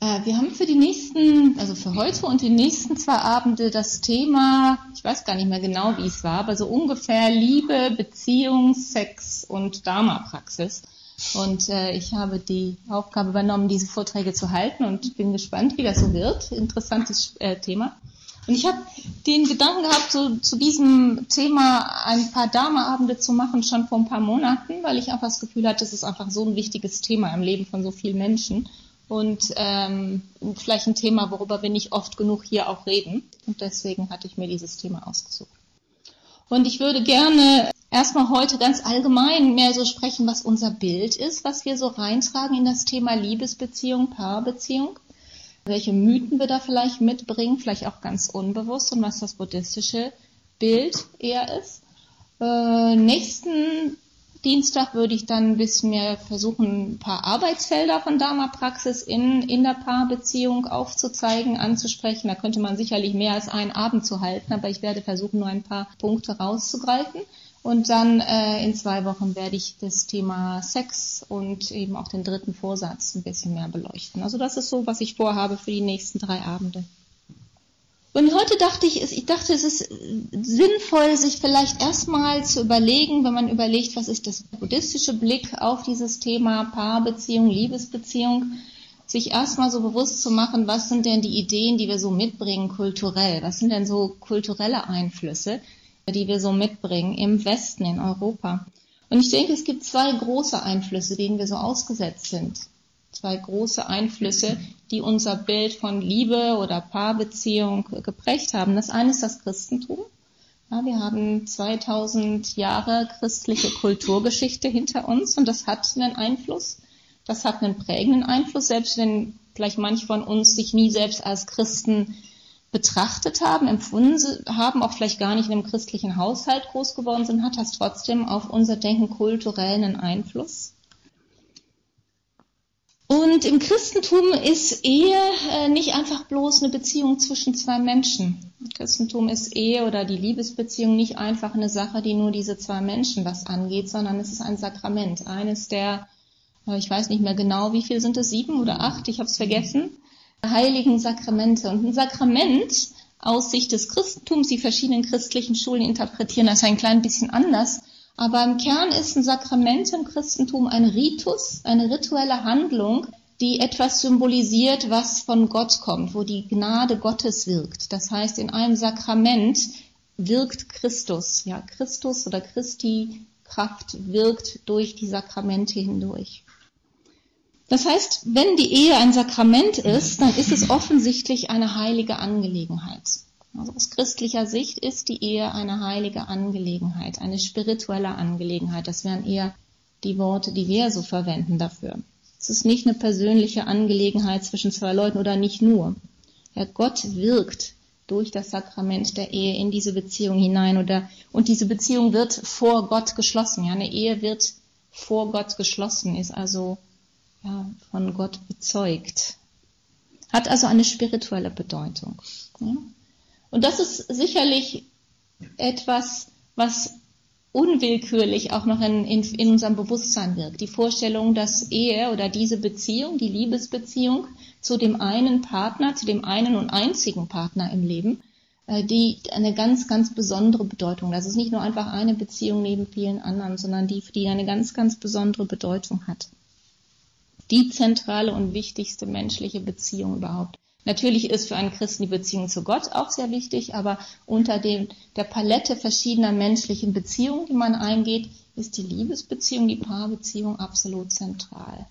Wir haben für die nächsten, also für heute und die nächsten 2 Abende das Thema, ich weiß gar nicht mehr genau, wie es war, aber so ungefähr Liebe, Beziehung, Sex und Dharma-Praxis. Und ich habe die Aufgabe übernommen, diese Vorträge zu halten und bin gespannt, wie das so wird. Interessantes Thema. Und ich habe den Gedanken gehabt, so zu diesem Thema ein paar Dharma-Abende zu machen, schon vor ein paar Monaten, weil ich einfach das Gefühl hatte, es ist einfach so ein wichtiges Thema im Leben von so vielen Menschen. Und vielleicht ein Thema, worüber wir nicht oft genug hier auch reden. Und deswegen hatte ich mir dieses Thema ausgesucht. Und ich würde gerne erstmal heute ganz allgemein mehr so sprechen, was unser Bild ist, was wir so reintragen in das Thema Liebesbeziehung, Paarbeziehung. Welche Mythen wir da vielleicht mitbringen, vielleicht auch ganz unbewusst, und was das buddhistische Bild eher ist. Nächsten Dienstag würde ich dann ein bisschen mehr versuchen, ein paar Arbeitsfelder von Dharma-Praxis in der Paarbeziehung aufzuzeigen, anzusprechen. Da könnte man sicherlich mehr als einen Abend zu halten, aber ich werde versuchen, nur ein paar Punkte rauszugreifen. Und dann in 2 Wochen werde ich das Thema Sex und eben auch den 3. Vorsatz ein bisschen mehr beleuchten. Also das ist so, was ich vorhabe für die nächsten 3 Abende. Und heute dachte ich, es ist sinnvoll, sich vielleicht erstmal zu überlegen, wenn man überlegt, was ist das buddhistische Blick auf dieses Thema Paarbeziehung, Liebesbeziehung, sich erstmal so bewusst zu machen, was sind denn die Ideen, die wir so mitbringen kulturell? Was sind denn so kulturelle Einflüsse, die wir so mitbringen im Westen, in Europa? Und ich denke, es gibt 2 große Einflüsse, denen wir so ausgesetzt sind. 2 große Einflüsse, die unser Bild von Liebe oder Paarbeziehung geprägt haben. Das eine ist das Christentum. Ja, wir haben 2000 Jahre christliche Kulturgeschichte hinter uns und das hat einen Einfluss. Das hat einen prägenden Einfluss, selbst wenn vielleicht manche von uns sich nie selbst als Christen betrachtet haben, empfunden haben, auch vielleicht gar nicht in einem christlichen Haushalt groß geworden sind, hat das trotzdem auf unser Denken kulturellen Einfluss. Und im Christentum ist Ehe nicht einfach bloß eine Beziehung zwischen 2 Menschen. Im Christentum ist Ehe oder die Liebesbeziehung nicht einfach eine Sache, die nur diese 2 Menschen was angeht, sondern es ist ein Sakrament. Eines der, ich weiß nicht mehr genau, wie viel sind es, 7 oder 8, ich habe es vergessen, heiligen Sakramente. Und ein Sakrament aus Sicht des Christentums, die verschiedenen christlichen Schulen interpretieren das ein klein bisschen anders, aber im Kern ist ein Sakrament im Christentum ein Ritus, eine rituelle Handlung, die etwas symbolisiert, was von Gott kommt, wo die Gnade Gottes wirkt. Das heißt, in einem Sakrament wirkt Christus. Ja, Christus oder Christi Kraft wirkt durch die Sakramente hindurch. Das heißt, wenn die Ehe ein Sakrament ist, dann ist es offensichtlich eine heilige Angelegenheit. Also aus christlicher Sicht ist die Ehe eine heilige Angelegenheit, eine spirituelle Angelegenheit. Das wären eher die Worte, die wir so verwenden dafür. Es ist nicht eine persönliche Angelegenheit zwischen 2 Leuten oder nicht nur. Ja, Gott wirkt durch das Sakrament der Ehe in diese Beziehung hinein und diese Beziehung wird vor Gott geschlossen. Ja, eine Ehe wird vor Gott geschlossen, ist also von Gott bezeugt. Hat also eine spirituelle Bedeutung. Ja? Und das ist sicherlich etwas, was unwillkürlich auch noch in unserem Bewusstsein wirkt. Die Vorstellung, dass Ehe oder diese Beziehung, die Liebesbeziehung zu dem einen Partner, zu dem einen und einzigen Partner im Leben, die eine ganz, ganz besondere Bedeutung. Das ist nicht nur einfach eine Beziehung neben vielen anderen, sondern die eine ganz, ganz besondere Bedeutung hat. Die zentrale und wichtigste menschliche Beziehung überhaupt. Natürlich ist für einen Christen die Beziehung zu Gott auch sehr wichtig, aber unter der Palette verschiedener menschlichen Beziehungen, die man eingeht, ist die Liebesbeziehung, die Paarbeziehung absolut zentral.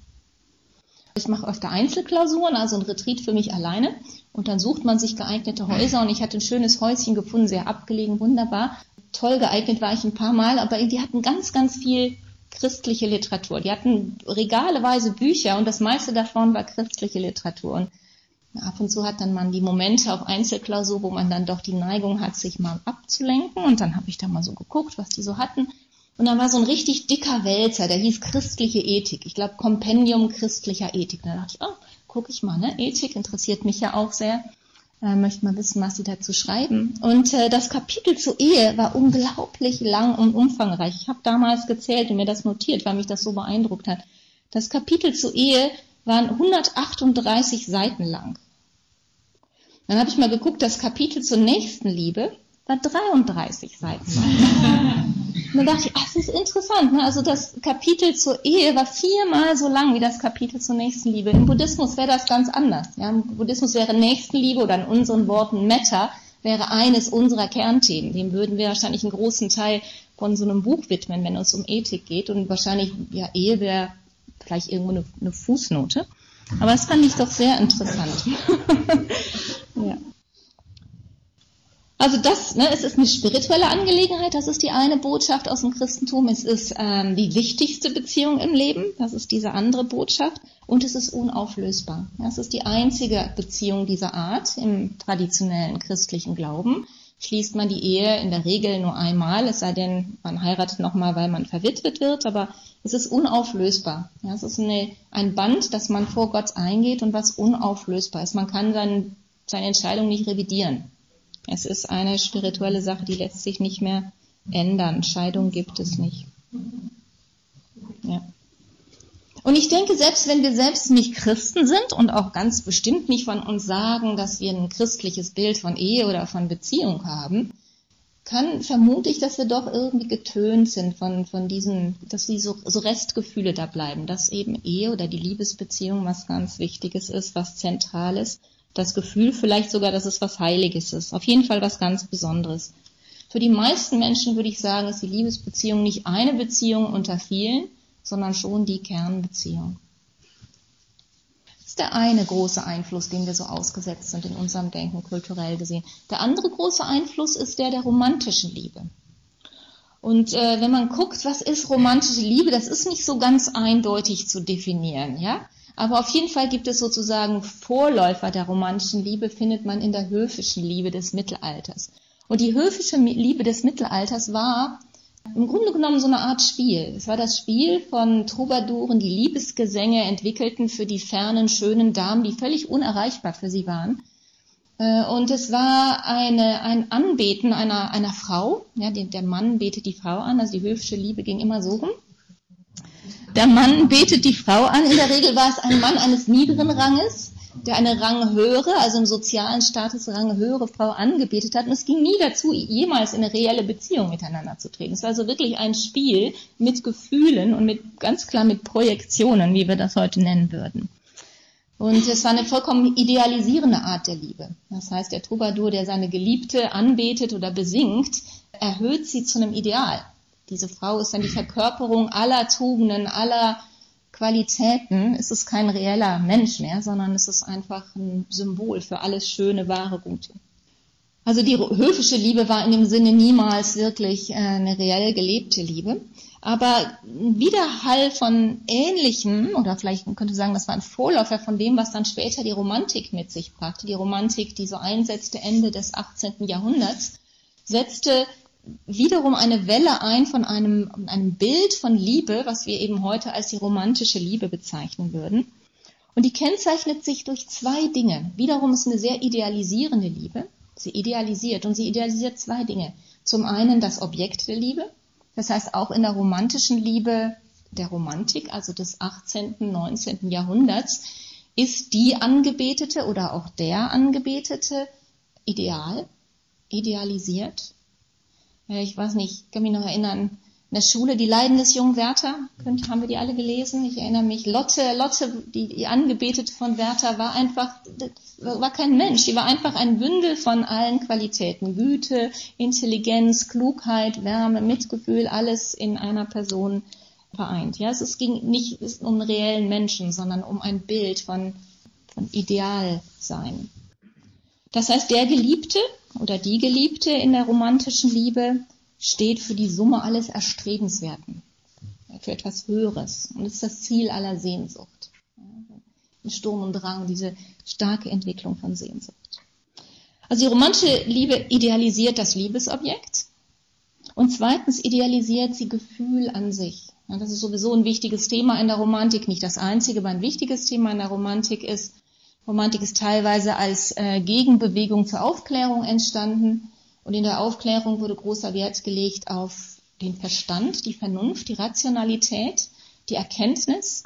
Ich mache öfter Einzelklausuren, also ein Retreat für mich alleine, und dann sucht man sich geeignete Häuser und ich hatte ein schönes Häuschen gefunden, sehr abgelegen, wunderbar. Toll geeignet war ich ein paar Mal, aber die hatten ganz, ganz viel christliche Literatur. Die hatten regaleweise Bücher und das meiste davon war christliche Literatur. Und ab und zu hat dann man die Momente auf Einzelklausur, wo man dann doch die Neigung hat, sich mal abzulenken. Und dann habe ich da mal so geguckt, was die so hatten. Und dann war so ein richtig dicker Wälzer, der hieß Christliche Ethik. Ich glaube, Kompendium christlicher Ethik. Und da dachte ich, gucke ich mal, ne? Ethik interessiert mich ja auch sehr. Möchte mal wissen, was sie dazu schreiben. Und das Kapitel zur Ehe war unglaublich lang und umfangreich. Ich habe damals gezählt und mir das notiert, weil mich das so beeindruckt hat. Das Kapitel zur Ehe waren 138 Seiten lang. Dann habe ich mal geguckt, das Kapitel zur Nächstenliebe war 33 Seiten lang. Und dann dachte ich, das ist interessant, ne? Also das Kapitel zur Ehe war 4-mal so lang wie das Kapitel zur Nächstenliebe. Im Buddhismus wäre das ganz anders. Ja? Im Buddhismus wäre Nächstenliebe oder in unseren Worten Metta wäre eines unserer Kernthemen. Dem würden wir wahrscheinlich einen großen Teil von so einem Buch widmen, wenn es um Ethik geht. Und wahrscheinlich, ja, Ehe wäre vielleicht irgendwo eine Fußnote. Aber das fand ich doch sehr interessant. Ja. Also das, ne, es ist eine spirituelle Angelegenheit, das ist die eine Botschaft aus dem Christentum. Es ist die wichtigste Beziehung im Leben, das ist diese andere Botschaft. Und es ist unauflösbar. Es ist die einzige Beziehung dieser Art im traditionellen christlichen Glauben. Schließt man die Ehe in der Regel nur einmal, es sei denn, man heiratet nochmal, weil man verwitwet wird, aber es ist unauflösbar. Ja, es ist ein Band, das man vor Gott eingeht und was unauflösbar ist. Man kann seine Entscheidung nicht revidieren. Es ist eine spirituelle Sache, die lässt sich nicht mehr ändern. Scheidung gibt es nicht. Ja. Und ich denke, selbst wenn wir selbst nicht Christen sind und auch ganz bestimmt nicht von uns sagen, dass wir ein christliches Bild von Ehe oder von Beziehung haben, vermute ich, dass wir doch irgendwie getönt sind von diesen, dass die so Restgefühle da bleiben, dass eben Ehe oder die Liebesbeziehung was ganz Wichtiges ist, was Zentrales. Das Gefühl vielleicht sogar, dass es was Heiliges ist. Auf jeden Fall was ganz Besonderes. Für die meisten Menschen würde ich sagen, ist die Liebesbeziehung nicht eine Beziehung unter vielen, sondern schon die Kernbeziehung. Das ist der eine große Einfluss, den wir so ausgesetzt sind in unserem Denken, kulturell gesehen. Der andere große Einfluss ist der romantischen Liebe. Und wenn man guckt, was ist romantische Liebe, das ist nicht so ganz eindeutig zu definieren, ja? Aber auf jeden Fall gibt es sozusagen Vorläufer der romantischen Liebe, findet man in der höfischen Liebe des Mittelalters. Und die höfische Liebe des Mittelalters war im Grunde genommen so eine Art Spiel. Es war das Spiel von Troubadouren, die Liebesgesänge entwickelten für die fernen, schönen Damen, die völlig unerreichbar für sie waren. Und es war ein Anbeten einer Frau. Ja, der Mann betet die Frau an, also die höfische Liebe ging immer so rum. Der Mann betet die Frau an. In der Regel war es ein Mann eines niederen Ranges, der eine ranghöhere, also im sozialen Status ranghöhere Frau angebetet hat. Und es ging nie dazu, jemals in eine reelle Beziehung miteinander zu treten. Es war also wirklich ein Spiel mit Gefühlen und ganz klar mit Projektionen, wie wir das heute nennen würden. Und es war eine vollkommen idealisierende Art der Liebe. Das heißt, der Troubadour, der seine Geliebte anbetet oder besingt, erhöht sie zu einem Ideal. Diese Frau ist dann die Verkörperung aller Tugenden, aller Qualitäten. Es ist kein reeller Mensch mehr, sondern es ist einfach ein Symbol für alles Schöne, Wahre, Gute. Also die höfische Liebe war in dem Sinne niemals wirklich eine reell gelebte Liebe. Aber ein Widerhall von Ähnlichem, oder vielleicht man könnte sagen, das war ein Vorläufer von dem, was dann später die Romantik mit sich brachte. Die Romantik, die so einsetzte Ende des 18. Jahrhunderts, setzte wiederum eine Welle ein von einem Bild von Liebe, was wir eben heute als die romantische Liebe bezeichnen würden. Und die kennzeichnet sich durch 2 Dinge. Wiederum ist eine sehr idealisierende Liebe. Sie idealisiert 2 Dinge. Zum einen das Objekt der Liebe. Das heißt, auch in der romantischen Liebe der Romantik, also des 18., 19. Jahrhunderts, ist die Angebetete oder auch der Angebetete idealisiert. Ich weiß nicht, ich kann mich noch erinnern, in der Schule, die Leiden des jungen Werther, haben wir die alle gelesen? Ich erinnere mich, Lotte, die Angebetete von Werther, war kein Mensch, die war einfach ein Bündel von allen Qualitäten. Güte, Intelligenz, Klugheit, Wärme, Mitgefühl, alles in einer Person vereint. Ja, es ging nicht um einen reellen Menschen, sondern um ein Bild von Idealsein. Das heißt, der Geliebte oder die Geliebte in der romantischen Liebe steht für die Summe alles Erstrebenswerten, für etwas Höheres und ist das Ziel aller Sehnsucht. Sturm und Drang, diese starke Entwicklung von Sehnsucht. Also die romantische Liebe idealisiert das Liebesobjekt und zweitens idealisiert sie Gefühl an sich. Ja, das ist sowieso ein wichtiges Thema in der Romantik, nicht das einzige, aber ein wichtiges Thema in der Romantik ist teilweise als Gegenbewegung zur Aufklärung entstanden. Und in der Aufklärung wurde großer Wert gelegt auf den Verstand, die Vernunft, die Rationalität, die Erkenntnis.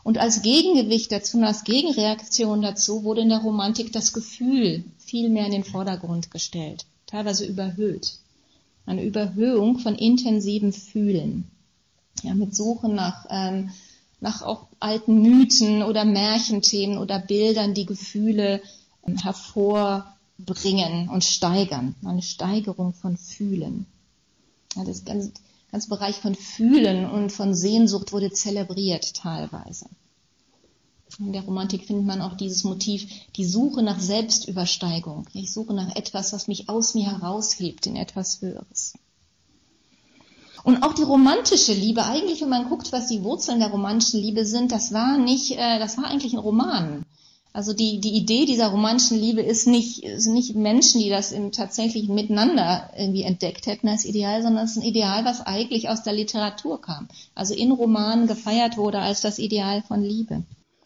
Und als Gegengewicht dazu, als Gegenreaktion dazu, wurde in der Romantik das Gefühl viel mehr in den Vordergrund gestellt, teilweise überhöht. Eine Überhöhung von intensivem Fühlen, ja, mit Suchen nach auch alten Mythen oder Märchenthemen oder Bildern, die Gefühle hervorbringen und steigern. Eine Steigerung von Fühlen. Ja, das ganze Bereich von Fühlen und von Sehnsucht wurde zelebriert teilweise. In der Romantik findet man auch dieses Motiv, die Suche nach Selbstübersteigung. Ich suche nach etwas, was mich aus mir heraushebt in etwas Höheres. Und auch die romantische Liebe, eigentlich, wenn man guckt, was die Wurzeln der romantischen Liebe sind, das war eigentlich ein Roman. Also die Idee dieser romantischen Liebe ist nicht Menschen, die das im tatsächlichen Miteinander irgendwie entdeckt hätten als Ideal, sondern es ist ein Ideal, was eigentlich aus der Literatur kam. Also in Romanen gefeiert wurde als das Ideal von Liebe.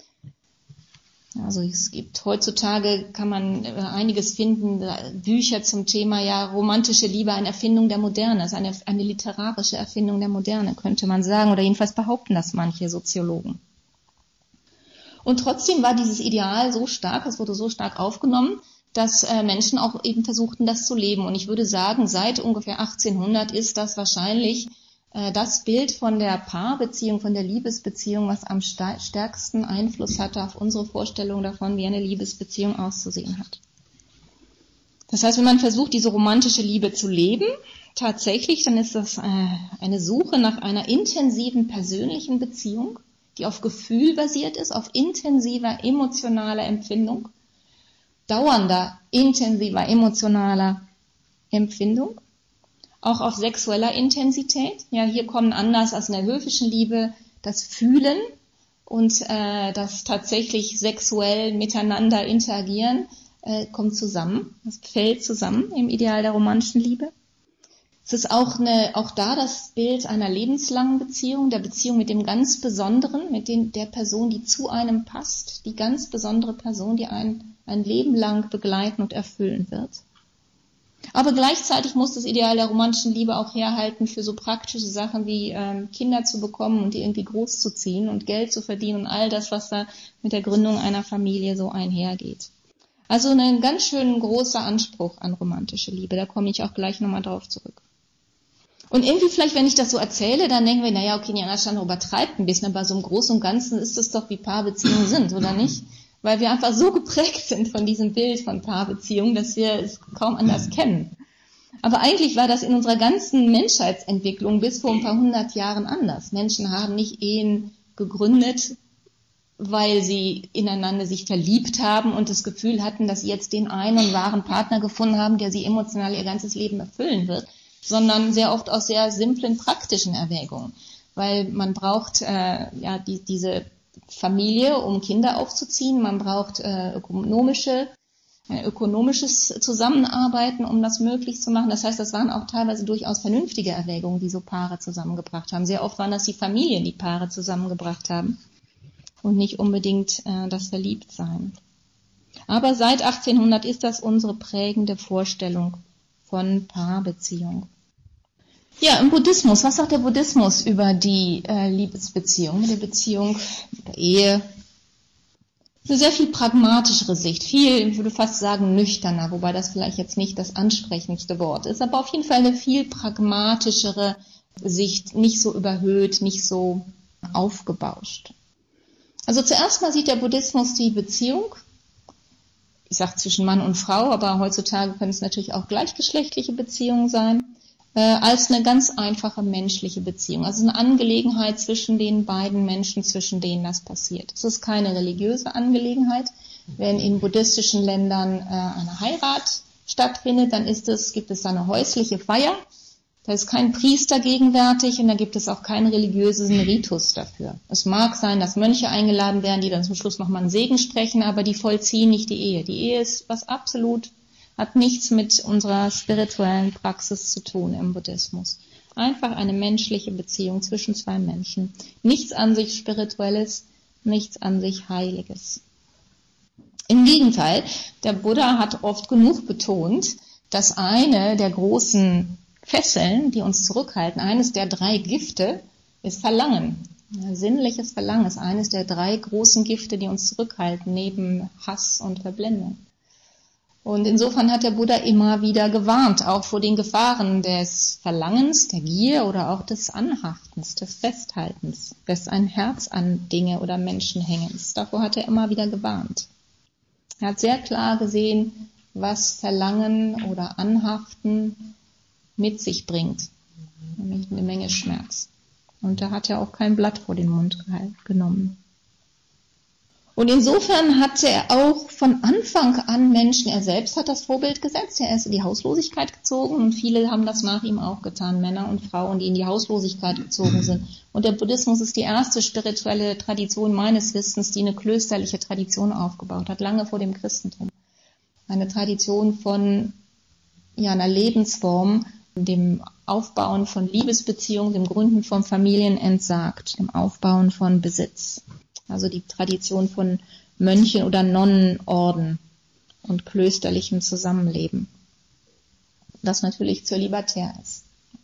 Also es gibt heutzutage, kann man einiges finden, Bücher zum Thema, ja, romantische Liebe, eine Erfindung der Moderne, also eine literarische Erfindung der Moderne, könnte man sagen, oder jedenfalls behaupten das manche Soziologen. Und trotzdem war dieses Ideal so stark, es wurde so stark aufgenommen, dass Menschen auch eben versuchten, das zu leben. Und ich würde sagen, seit ungefähr 1800 ist das wahrscheinlich das Bild von der Paarbeziehung, von der Liebesbeziehung, was am stärksten Einfluss hatte auf unsere Vorstellung davon, wie eine Liebesbeziehung auszusehen hat. Das heißt, wenn man versucht, diese romantische Liebe zu leben, tatsächlich, dann ist das eine Suche nach einer intensiven persönlichen Beziehung, die auf Gefühl basiert ist, auf intensiver emotionaler Empfindung, dauernder intensiver emotionaler Empfindung, auch auf sexueller Intensität. Ja, hier kommen anders als in der höfischen Liebe das Fühlen und das tatsächlich sexuell miteinander interagieren kommt zusammen. Das fällt zusammen im Ideal der romantischen Liebe. Es ist auch da das Bild einer lebenslangen Beziehung, der Beziehung mit dem ganz Besonderen, mit der Person, die zu einem passt, die ganz besondere Person, die einen ein Leben lang begleiten und erfüllen wird. Aber gleichzeitig muss das Ideal der romantischen Liebe auch herhalten für so praktische Sachen wie Kinder zu bekommen und die irgendwie großzuziehen und Geld zu verdienen und all das, was da mit der Gründung einer Familie so einhergeht. Also ein ganz schön großer Anspruch an romantische Liebe, da komme ich auch gleich nochmal drauf zurück. Und irgendwie vielleicht, wenn ich das so erzähle, dann denken wir, naja, okay, Jana Chandra übertreibt ein bisschen, aber so im Großen und Ganzen ist es doch, wie Paarbeziehungen sind, oder nicht? Weil wir einfach so geprägt sind von diesem Bild von Paarbeziehungen, dass wir es kaum anders kennen. Aber eigentlich war das in unserer ganzen Menschheitsentwicklung bis vor ein paar 100 Jahren anders. Menschen haben nicht Ehen gegründet, weil sie ineinander sich verliebt haben und das Gefühl hatten, dass sie jetzt den einen wahren Partner gefunden haben, der sie emotional ihr ganzes Leben erfüllen wird, sondern sehr oft aus sehr simplen, praktischen Erwägungen. Weil man braucht diese Familie, um Kinder aufzuziehen, man braucht ökonomisches Zusammenarbeiten, um das möglich zu machen. Das heißt, das waren auch teilweise durchaus vernünftige Erwägungen, die so Paare zusammengebracht haben. Sehr oft waren das die Familien, die Paare zusammengebracht haben und nicht unbedingt das Verliebtsein. Aber seit 1800 ist das unsere prägende Vorstellung von Paarbeziehung. Ja, im Buddhismus, was sagt der Buddhismus über die Liebesbeziehung, die Beziehung der Ehe? Eine sehr viel pragmatischere Sicht, viel, ich würde fast sagen, nüchterner, wobei das vielleicht jetzt nicht das ansprechendste Wort ist, aber auf jeden Fall eine viel pragmatischere Sicht, nicht so überhöht, nicht so aufgebauscht. Also zuerst mal sieht der Buddhismus die Beziehung, ich sage zwischen Mann und Frau, aber heutzutage können es natürlich auch gleichgeschlechtliche Beziehungen sein, als eine ganz einfache menschliche Beziehung. Also eine Angelegenheit zwischen den beiden Menschen, zwischen denen das passiert. Es ist keine religiöse Angelegenheit. Wenn in buddhistischen Ländern eine Heirat stattfindet, dann gibt es eine häusliche Feier. Da ist kein Priester gegenwärtig und da gibt es auch keinen religiösen Ritus dafür. Es mag sein, dass Mönche eingeladen werden, die dann zum Schluss nochmal einen Segen sprechen, aber die vollziehen nicht die Ehe. Die Ehe ist was hat nichts mit unserer spirituellen Praxis zu tun im Buddhismus. Einfach eine menschliche Beziehung zwischen zwei Menschen. Nichts an sich Spirituelles, nichts an sich Heiliges. Im Gegenteil, der Buddha hat oft genug betont, dass eine der großen Fesseln, die uns zurückhalten, eines der 3 Gifte, ist Verlangen. Sinnliches Verlangen ist eines der 3 großen Gifte, die uns zurückhalten, neben Hass und Verblendung. Und insofern hat der Buddha immer wieder gewarnt, auch vor den Gefahren des Verlangens, der Gier oder auch des Anhaftens, des Festhaltens, des ein Herz an Dinge oder Menschen hängens. Davor hat er immer wieder gewarnt. Er hat sehr klar gesehen, was Verlangen oder Anhaften mit sich bringt, nämlich eine Menge Schmerz. Und da hat er auch kein Blatt vor den Mund genommen. Und insofern hat er auch von Anfang an Menschen, er selbst hat das Vorbild gesetzt, er ist in die Hauslosigkeit gezogen und viele haben das nach ihm auch getan, Männer und Frauen, die in die Hauslosigkeit gezogen sind. Und der Buddhismus ist die erste spirituelle Tradition meines Wissens, die eine klösterliche Tradition aufgebaut hat, lange vor dem Christentum. Eine Tradition von einer Lebensform, dem Aufbauen von Liebesbeziehungen, dem Gründen von Familien entsagt, dem Aufbauen von Besitz. Also die Tradition von Mönchen oder Nonnenorden und klösterlichem Zusammenleben, das natürlich zölibatär ist.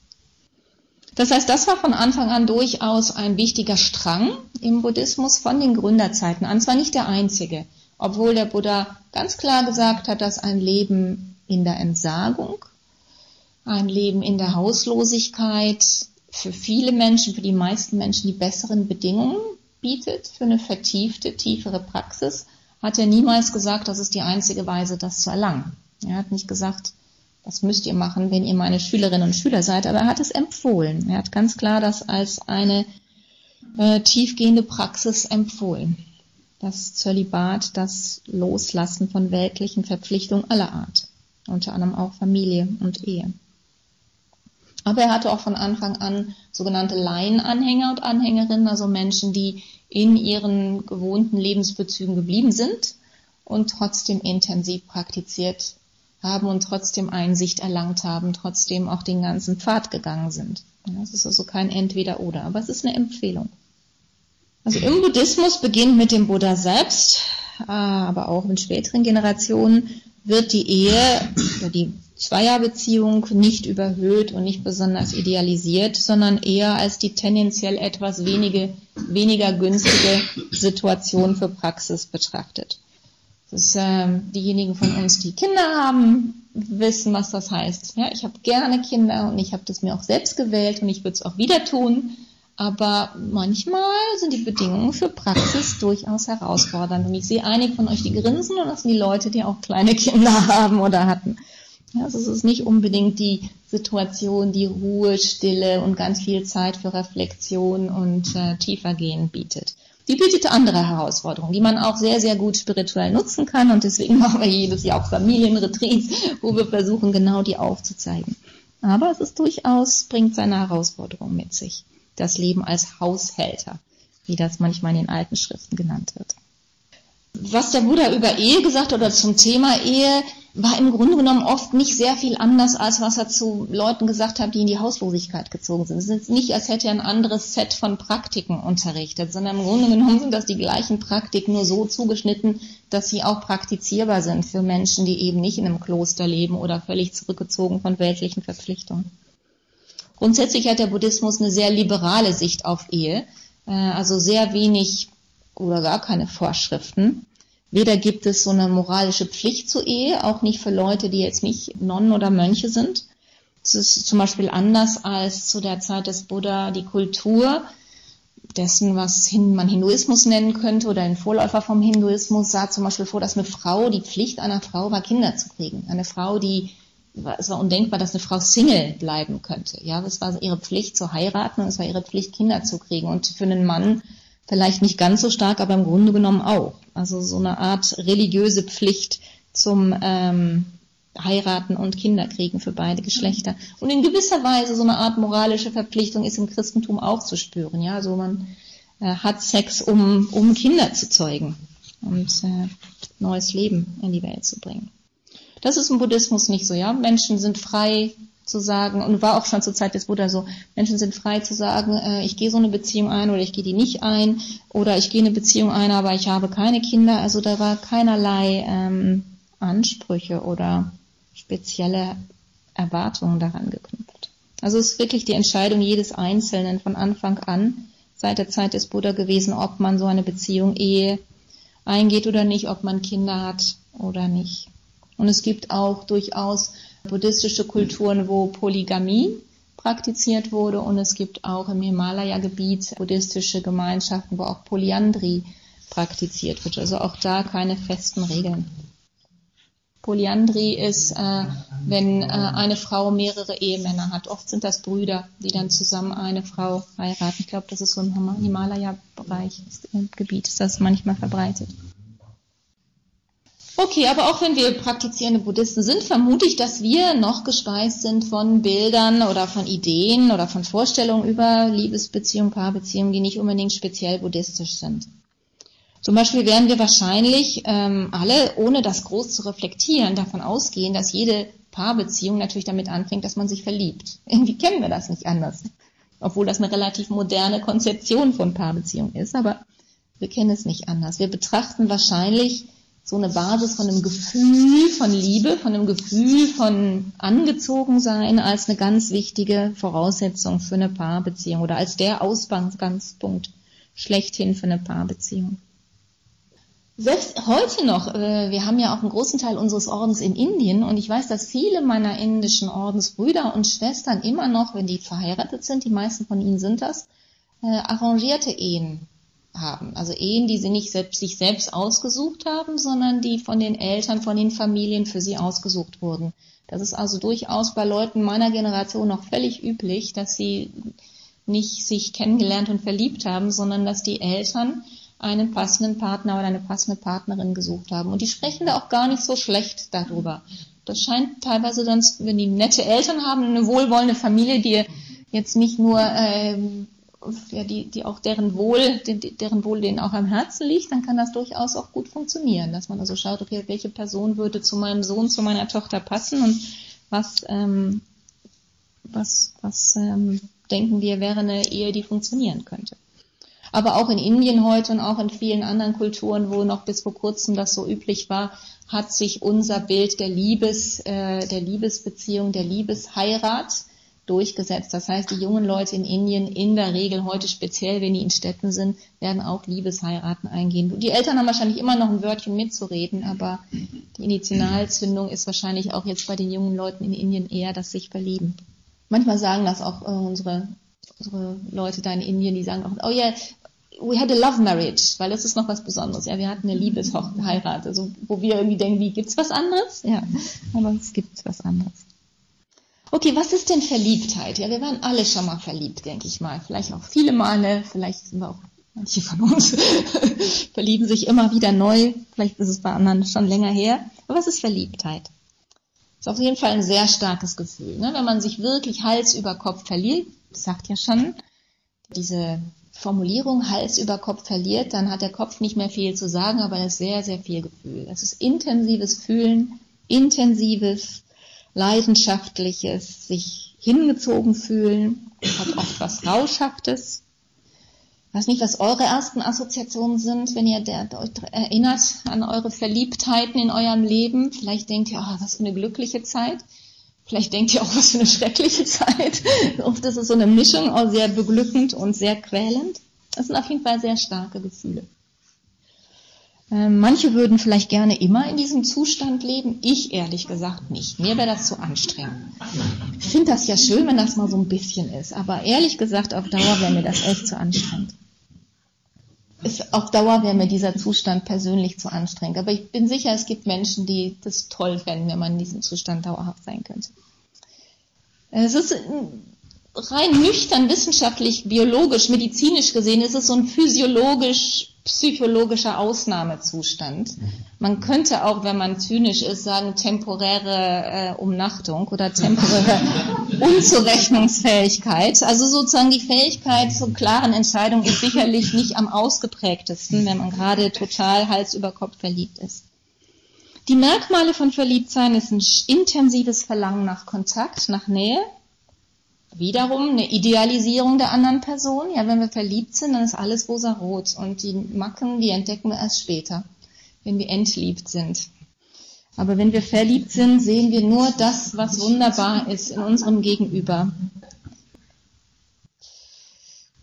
Das heißt, das war von Anfang an durchaus ein wichtiger Strang im Buddhismus von den Gründerzeiten an, zwar nicht der einzige, obwohl der Buddha ganz klar gesagt hat, dass ein Leben in der Entsagung, ein Leben in der Hauslosigkeit für viele Menschen, für die meisten Menschen die besseren Bedingungen bietet für eine vertiefte, tiefere Praxis, hat er niemals gesagt, das ist die einzige Weise, das zu erlangen. Er hat nicht gesagt, das müsst ihr machen, wenn ihr meine Schülerinnen und Schüler seid, aber er hat es empfohlen. Er hat ganz klar das als eine tiefgehende Praxis empfohlen. Das Zölibat, das Loslassen von weltlichen Verpflichtungen aller Art, unter anderem auch Familie und Ehe. Aber er hatte auch von Anfang an sogenannte Laienanhänger und Anhängerinnen, also Menschen, die in ihren gewohnten Lebensbezügen geblieben sind und trotzdem intensiv praktiziert haben und trotzdem Einsicht erlangt haben, trotzdem auch den ganzen Pfad gegangen sind. Das ist also kein Entweder-Oder, aber es ist eine Empfehlung. Also im Buddhismus beginnt mit dem Buddha selbst, aber auch in späteren Generationen wird die Ehe oder die Zweierbeziehung nicht überhöht und nicht besonders idealisiert, sondern eher als die tendenziell etwas weniger günstige Situation für Praxis betrachtet. Das ist, diejenigen von uns, die Kinder haben, wissen, was das heißt. Ja, ich habe gerne Kinder und ich habe das mir auch selbst gewählt und ich würde es auch wieder tun. Aber manchmal sind die Bedingungen für Praxis durchaus herausfordernd. Und ich sehe einige von euch, die grinsen, und das sind die Leute, die auch kleine Kinder haben oder hatten. Ja, also es ist nicht unbedingt die Situation, die Ruhe, Stille und ganz viel Zeit für Reflexion und Tiefergehen bietet. Die bietet andere Herausforderungen, die man auch sehr, sehr gut spirituell nutzen kann. Und deswegen machen wir jedes Jahr auch Familienretreats, wo wir versuchen, genau die aufzuzeigen. Aber es ist durchaus, bringt seine Herausforderungen mit sich. Das Leben als Haushälter, wie das manchmal in den alten Schriften genannt wird. Was der Buddha über Ehe gesagt hat oder zum Thema Ehe, war im Grunde genommen oft nicht sehr viel anders, als was er zu Leuten gesagt hat, die in die Hauslosigkeit gezogen sind. Es ist nicht, als hätte er ein anderes Set von Praktiken unterrichtet, sondern im Grunde genommen sind das die gleichen Praktiken, nur so zugeschnitten, dass sie auch praktizierbar sind für Menschen, die eben nicht in einem Kloster leben oder völlig zurückgezogen von weltlichen Verpflichtungen. Grundsätzlich hat der Buddhismus eine sehr liberale Sicht auf Ehe, also sehr wenig oder gar keine Vorschriften. Weder gibt es so eine moralische Pflicht zur Ehe, auch nicht für Leute, die jetzt nicht Nonnen oder Mönche sind. Es ist zum Beispiel anders als zu der Zeit des Buddha die Kultur dessen, was man Hinduismus nennen könnte oder ein Vorläufer vom Hinduismus, sah zum Beispiel vor, dass eine Frau, die Pflicht einer Frau war, Kinder zu kriegen. Eine Frau, es war undenkbar, dass eine Frau Single bleiben könnte. Ja, es war ihre Pflicht zu heiraten und es war ihre Pflicht, Kinder zu kriegen. Und für einen Mann vielleicht nicht ganz so stark, aber im Grunde genommen auch. Also so eine Art religiöse Pflicht zum Heiraten und Kinderkriegen für beide Geschlechter. Und in gewisser Weise so eine Art moralische Verpflichtung ist im Christentum auch zu spüren. Ja, also man hat Sex, um Kinder zu zeugen und neues Leben in die Welt zu bringen. Das ist im Buddhismus nicht so, ja. Menschen sind frei zu sagen, und war auch schon zur Zeit des Buddha so, Menschen sind frei zu sagen, ich gehe so eine Beziehung ein oder ich gehe die nicht ein, oder ich gehe eine Beziehung ein, aber ich habe keine Kinder. Also da war keinerlei Ansprüche oder spezielle Erwartungen daran geknüpft. Also es ist wirklich die Entscheidung jedes Einzelnen von Anfang an, seit der Zeit des Buddha gewesen, ob man so eine Beziehung, Ehe eingeht oder nicht, ob man Kinder hat oder nicht. Und es gibt auch durchaus buddhistische Kulturen, wo Polygamie praktiziert wurde, und es gibt auch im Himalaya-Gebiet buddhistische Gemeinschaften, wo auch Polyandrie praktiziert wird. Also auch da keine festen Regeln. Polyandrie ist, wenn eine Frau mehrere Ehemänner hat. Oft sind das Brüder, die dann zusammen eine Frau heiraten. Ich glaube, das ist so im Himalaya-Bereich, im Gebiet ist das manchmal verbreitet. Okay, aber auch wenn wir praktizierende Buddhisten sind, vermute ich, dass wir noch gespeist sind von Bildern oder von Ideen oder von Vorstellungen über Liebesbeziehungen, Paarbeziehungen, die nicht unbedingt speziell buddhistisch sind. Zum Beispiel werden wir wahrscheinlich alle, ohne das groß zu reflektieren, davon ausgehen, dass jede Paarbeziehung natürlich damit anfängt, dass man sich verliebt. Irgendwie kennen wir das nicht anders, obwohl das eine relativ moderne Konzeption von Paarbeziehung ist, aber wir kennen es nicht anders. Wir betrachten wahrscheinlich so eine Basis von einem Gefühl von Liebe, von einem Gefühl von Angezogensein als eine ganz wichtige Voraussetzung für eine Paarbeziehung oder als der Ausgangspunkt schlechthin für eine Paarbeziehung. Selbst heute noch, wir haben ja auch einen großen Teil unseres Ordens in Indien, und ich weiß, dass viele meiner indischen Ordensbrüder und Schwestern immer noch, wenn die verheiratet sind, die meisten von ihnen sind das, arrangierte Ehen haben. Also Ehen, die sie nicht sich selbst ausgesucht haben, sondern die von den Eltern, von den Familien für sie ausgesucht wurden. Das ist also durchaus bei Leuten meiner Generation noch völlig üblich, dass sie nicht sich kennengelernt und verliebt haben, sondern dass die Eltern einen passenden Partner oder eine passende Partnerin gesucht haben. Und die sprechen da auch gar nicht so schlecht darüber. Das scheint teilweise dann, wenn die nette Eltern haben, eine wohlwollende Familie, die jetzt nicht nur die auch deren Wohl denen auch am Herzen liegt, dann kann das durchaus auch gut funktionieren, dass man also schaut, okay, welche Person würde zu meinem Sohn, zu meiner Tochter passen und was denken wir, wäre eine Ehe, die funktionieren könnte. Aber auch in Indien heute und auch in vielen anderen Kulturen, wo noch bis vor kurzem das so üblich war, hat sich unser Bild der Liebesbeziehung, der Liebesheirat durchgesetzt. Das heißt, die jungen Leute in Indien in der Regel heute, speziell wenn die in Städten sind, werden auch Liebesheiraten eingehen. Die Eltern haben wahrscheinlich immer noch ein Wörtchen mitzureden, aber die Initialzündung ist wahrscheinlich auch jetzt bei den jungen Leuten in Indien eher das sich verlieben. Manchmal sagen das auch unsere Leute da in Indien, die sagen auch, oh yeah, we had a love marriage, weil das ist noch was Besonderes. Ja, wir hatten eine Liebesheirat, also wo wir irgendwie denken, wie, gibt's was anderes? Ja, aber es gibt was anderes. Okay, was ist denn Verliebtheit? Ja, wir waren alle schon mal verliebt, denke ich mal. Vielleicht auch viele Male, vielleicht sind wir auch, manche von uns verlieben sich immer wieder neu. Vielleicht ist es bei anderen schon länger her. Aber was ist Verliebtheit? Ist auf jeden Fall ein sehr starkes Gefühl, ne? Wenn man sich wirklich Hals über Kopf verliebt, das sagt ja schon diese Formulierung, Hals über Kopf verliert, dann hat der Kopf nicht mehr viel zu sagen, aber es ist sehr, sehr viel Gefühl. Es ist intensives Fühlen, intensives, leidenschaftliches, sich hingezogen fühlen, hat oft was Rauschhaftes. Ich weiß nicht, was eure ersten Assoziationen sind, wenn ihr euch erinnert an eure Verliebtheiten in eurem Leben. Vielleicht denkt ihr, oh, was für eine glückliche Zeit. Vielleicht denkt ihr auch, was für eine schreckliche Zeit. Oft ist es so eine Mischung, auch sehr beglückend und sehr quälend. Das sind auf jeden Fall sehr starke Gefühle. Manche würden vielleicht gerne immer in diesem Zustand leben. Ich ehrlich gesagt nicht. Mir wäre das zu anstrengend. Ich finde das ja schön, wenn das mal so ein bisschen ist. Aber ehrlich gesagt, auf Dauer wäre mir das echt zu anstrengend. Auf Dauer wäre mir dieser Zustand persönlich zu anstrengend. Aber ich bin sicher, es gibt Menschen, die das toll fänden, wenn man in diesem Zustand dauerhaft sein könnte. Es ist rein nüchtern, wissenschaftlich, biologisch, medizinisch gesehen, ist es so ein physiologischer Ausnahmezustand. Man könnte auch, wenn man zynisch ist, sagen, temporäre Umnachtung oder temporäre Unzurechnungsfähigkeit. Also sozusagen die Fähigkeit zur klaren Entscheidung ist sicherlich nicht am ausgeprägtesten, wenn man gerade total Hals über Kopf verliebt ist. Die Merkmale von Verliebtsein ist ein intensives Verlangen nach Kontakt, nach Nähe. Wiederum eine Idealisierung der anderen Person. Ja, wenn wir verliebt sind, dann ist alles rosarot. Und die Macken, die entdecken wir erst später, wenn wir entliebt sind. Aber wenn wir verliebt sind, sehen wir nur das, was wunderbar ist in unserem Gegenüber.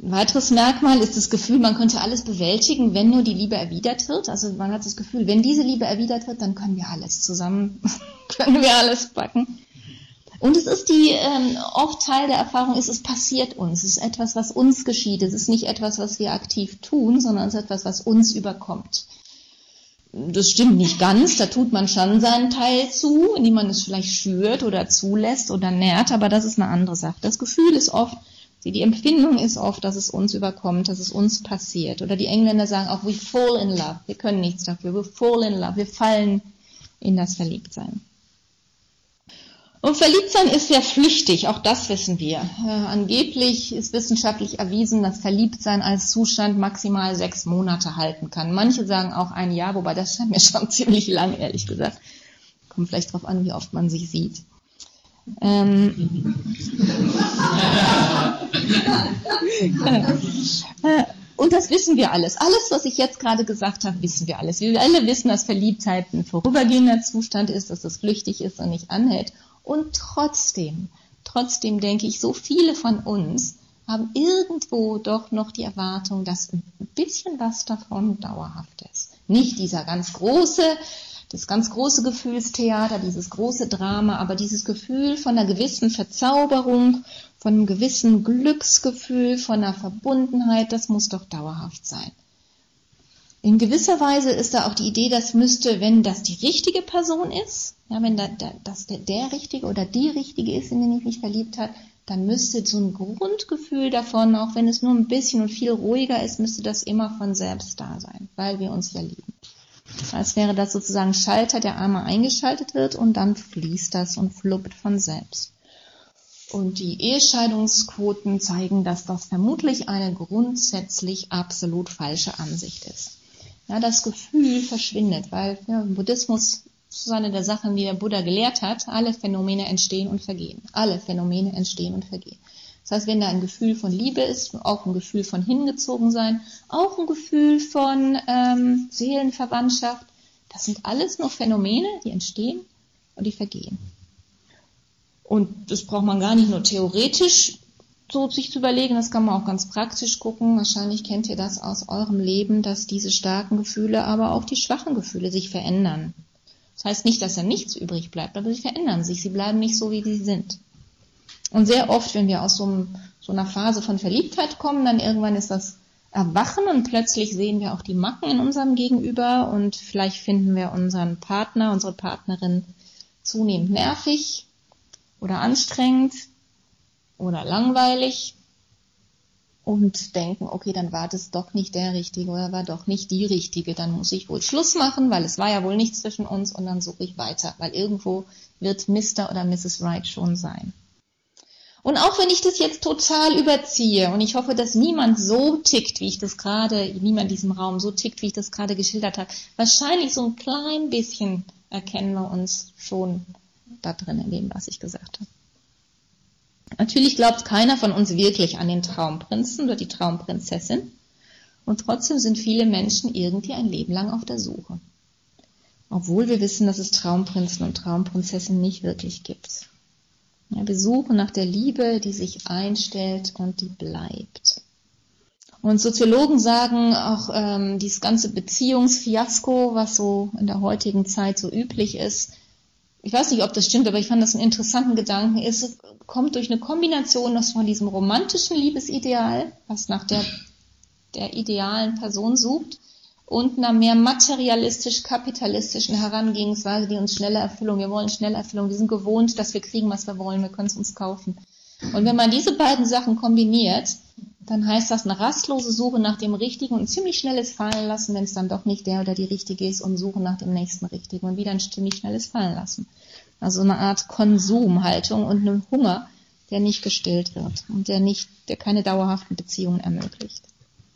Ein weiteres Merkmal ist das Gefühl, man könnte alles bewältigen, wenn nur die Liebe erwidert wird. Also man hat das Gefühl, wenn diese Liebe erwidert wird, dann können wir alles zusammen, können wir alles packen. Und es ist oft Teil der Erfahrung ist, es passiert uns. Es ist etwas, was uns geschieht. Es ist nicht etwas, was wir aktiv tun, sondern es ist etwas, was uns überkommt. Das stimmt nicht ganz, da tut man schon seinen Teil zu, indem man es vielleicht schürt oder zulässt oder nährt, aber das ist eine andere Sache. Das Gefühl ist oft, die Empfindung ist oft, dass es uns überkommt, dass es uns passiert. Oder die Engländer sagen auch, we fall in love. Wir können nichts dafür, we fall in love. Wir fallen in das Verliebtsein. Und Verliebtsein ist sehr flüchtig, auch das wissen wir. Angeblich ist wissenschaftlich erwiesen, dass Verliebtsein als Zustand maximal 6 Monate halten kann. Manche sagen auch 1 Jahr, wobei das scheint mir schon ziemlich lang, ehrlich gesagt. Kommt vielleicht drauf an, wie oft man sich sieht. Und das wissen wir alles. Alles, was ich jetzt gerade gesagt habe, wissen wir alles. Wir alle wissen, dass Verliebtheit ein vorübergehender Zustand ist, dass es flüchtig ist und nicht anhält. Und trotzdem denke ich, so viele von uns haben irgendwo doch noch die Erwartung, dass ein bisschen was davon dauerhaft ist. Nicht das ganz große Gefühlstheater, dieses große Drama, aber dieses Gefühl von einer gewissen Verzauberung, von einem gewissen Glücksgefühl, von einer Verbundenheit, das muss doch dauerhaft sein. In gewisser Weise ist da auch die Idee, das müsste, wenn das die richtige Person ist, ja, wenn das der Richtige oder die Richtige ist, in den ich mich verliebt habe, dann müsste so ein Grundgefühl davon, auch wenn es nur ein bisschen und viel ruhiger ist, müsste das immer von selbst da sein, weil wir uns ja lieben. Als wäre das sozusagen ein Schalter, der einmal eingeschaltet wird und dann fließt das und fluppt von selbst. Und die Ehescheidungsquoten zeigen, dass das vermutlich eine grundsätzlich absolut falsche Ansicht ist. Ja, das Gefühl verschwindet, weil im Buddhismus, das ist eine der Sachen, die der Buddha gelehrt hat, alle Phänomene entstehen und vergehen. Alle Phänomene entstehen und vergehen. Das heißt, wenn da ein Gefühl von Liebe ist, auch ein Gefühl von Hingezogensein, auch ein Gefühl von Seelenverwandtschaft, das sind alles nur Phänomene, die entstehen und die vergehen. Und das braucht man gar nicht nur theoretisch so sich zu überlegen, das kann man auch ganz praktisch gucken. Wahrscheinlich kennt ihr das aus eurem Leben, dass diese starken Gefühle, aber auch die schwachen Gefühle sich verändern. Das heißt nicht, dass da nichts übrig bleibt, aber sie verändern sich, sie bleiben nicht so, wie sie sind. Und sehr oft, wenn wir aus so einer Phase von Verliebtheit kommen, dann irgendwann ist das Erwachen und plötzlich sehen wir auch die Macken in unserem Gegenüber und vielleicht finden wir unseren Partner, unsere Partnerin zunehmend nervig oder anstrengend oder langweilig und denken, okay, dann war das doch nicht der Richtige oder war doch nicht die Richtige, dann muss ich wohl Schluss machen, weil es war ja wohl nichts zwischen uns und dann suche ich weiter, weil irgendwo wird Mr. oder Mrs. Right schon sein. Und auch wenn ich das jetzt total überziehe und ich hoffe, dass niemand so tickt, wie ich das gerade, niemand in diesem Raum so tickt, wie ich das gerade geschildert habe, wahrscheinlich so ein klein bisschen erkennen wir uns schon da drin in dem, was ich gesagt habe. Natürlich glaubt keiner von uns wirklich an den Traumprinzen oder die Traumprinzessin und trotzdem sind viele Menschen irgendwie ein Leben lang auf der Suche. Obwohl wir wissen, dass es Traumprinzen und Traumprinzessinnen nicht wirklich gibt. Ja, wir suchen nach der Liebe, die sich einstellt und die bleibt. Und Soziologen sagen auch, dieses ganze Beziehungsfiasko, was so in der heutigen Zeit so üblich ist, ich weiß nicht, ob das stimmt, aber ich fand das einen interessanten Gedanken, es kommt durch eine Kombination von diesem romantischen Liebesideal, was nach der idealen Person sucht, und einer mehr materialistisch-kapitalistischen Herangehensweise, die uns schnelle Erfüllung, wir wollen schnelle Erfüllung, wir sind gewohnt, dass wir kriegen, was wir wollen, wir können es uns kaufen. Und wenn man diese beiden Sachen kombiniert, dann heißt das eine rastlose Suche nach dem Richtigen und ein ziemlich schnelles Fallen lassen, wenn es dann doch nicht der oder die Richtige ist, und Suche nach dem nächsten Richtigen und wieder ein ziemlich schnelles Fallen lassen. Also eine Art Konsumhaltung und einem Hunger, der nicht gestillt wird und der keine dauerhaften Beziehungen ermöglicht.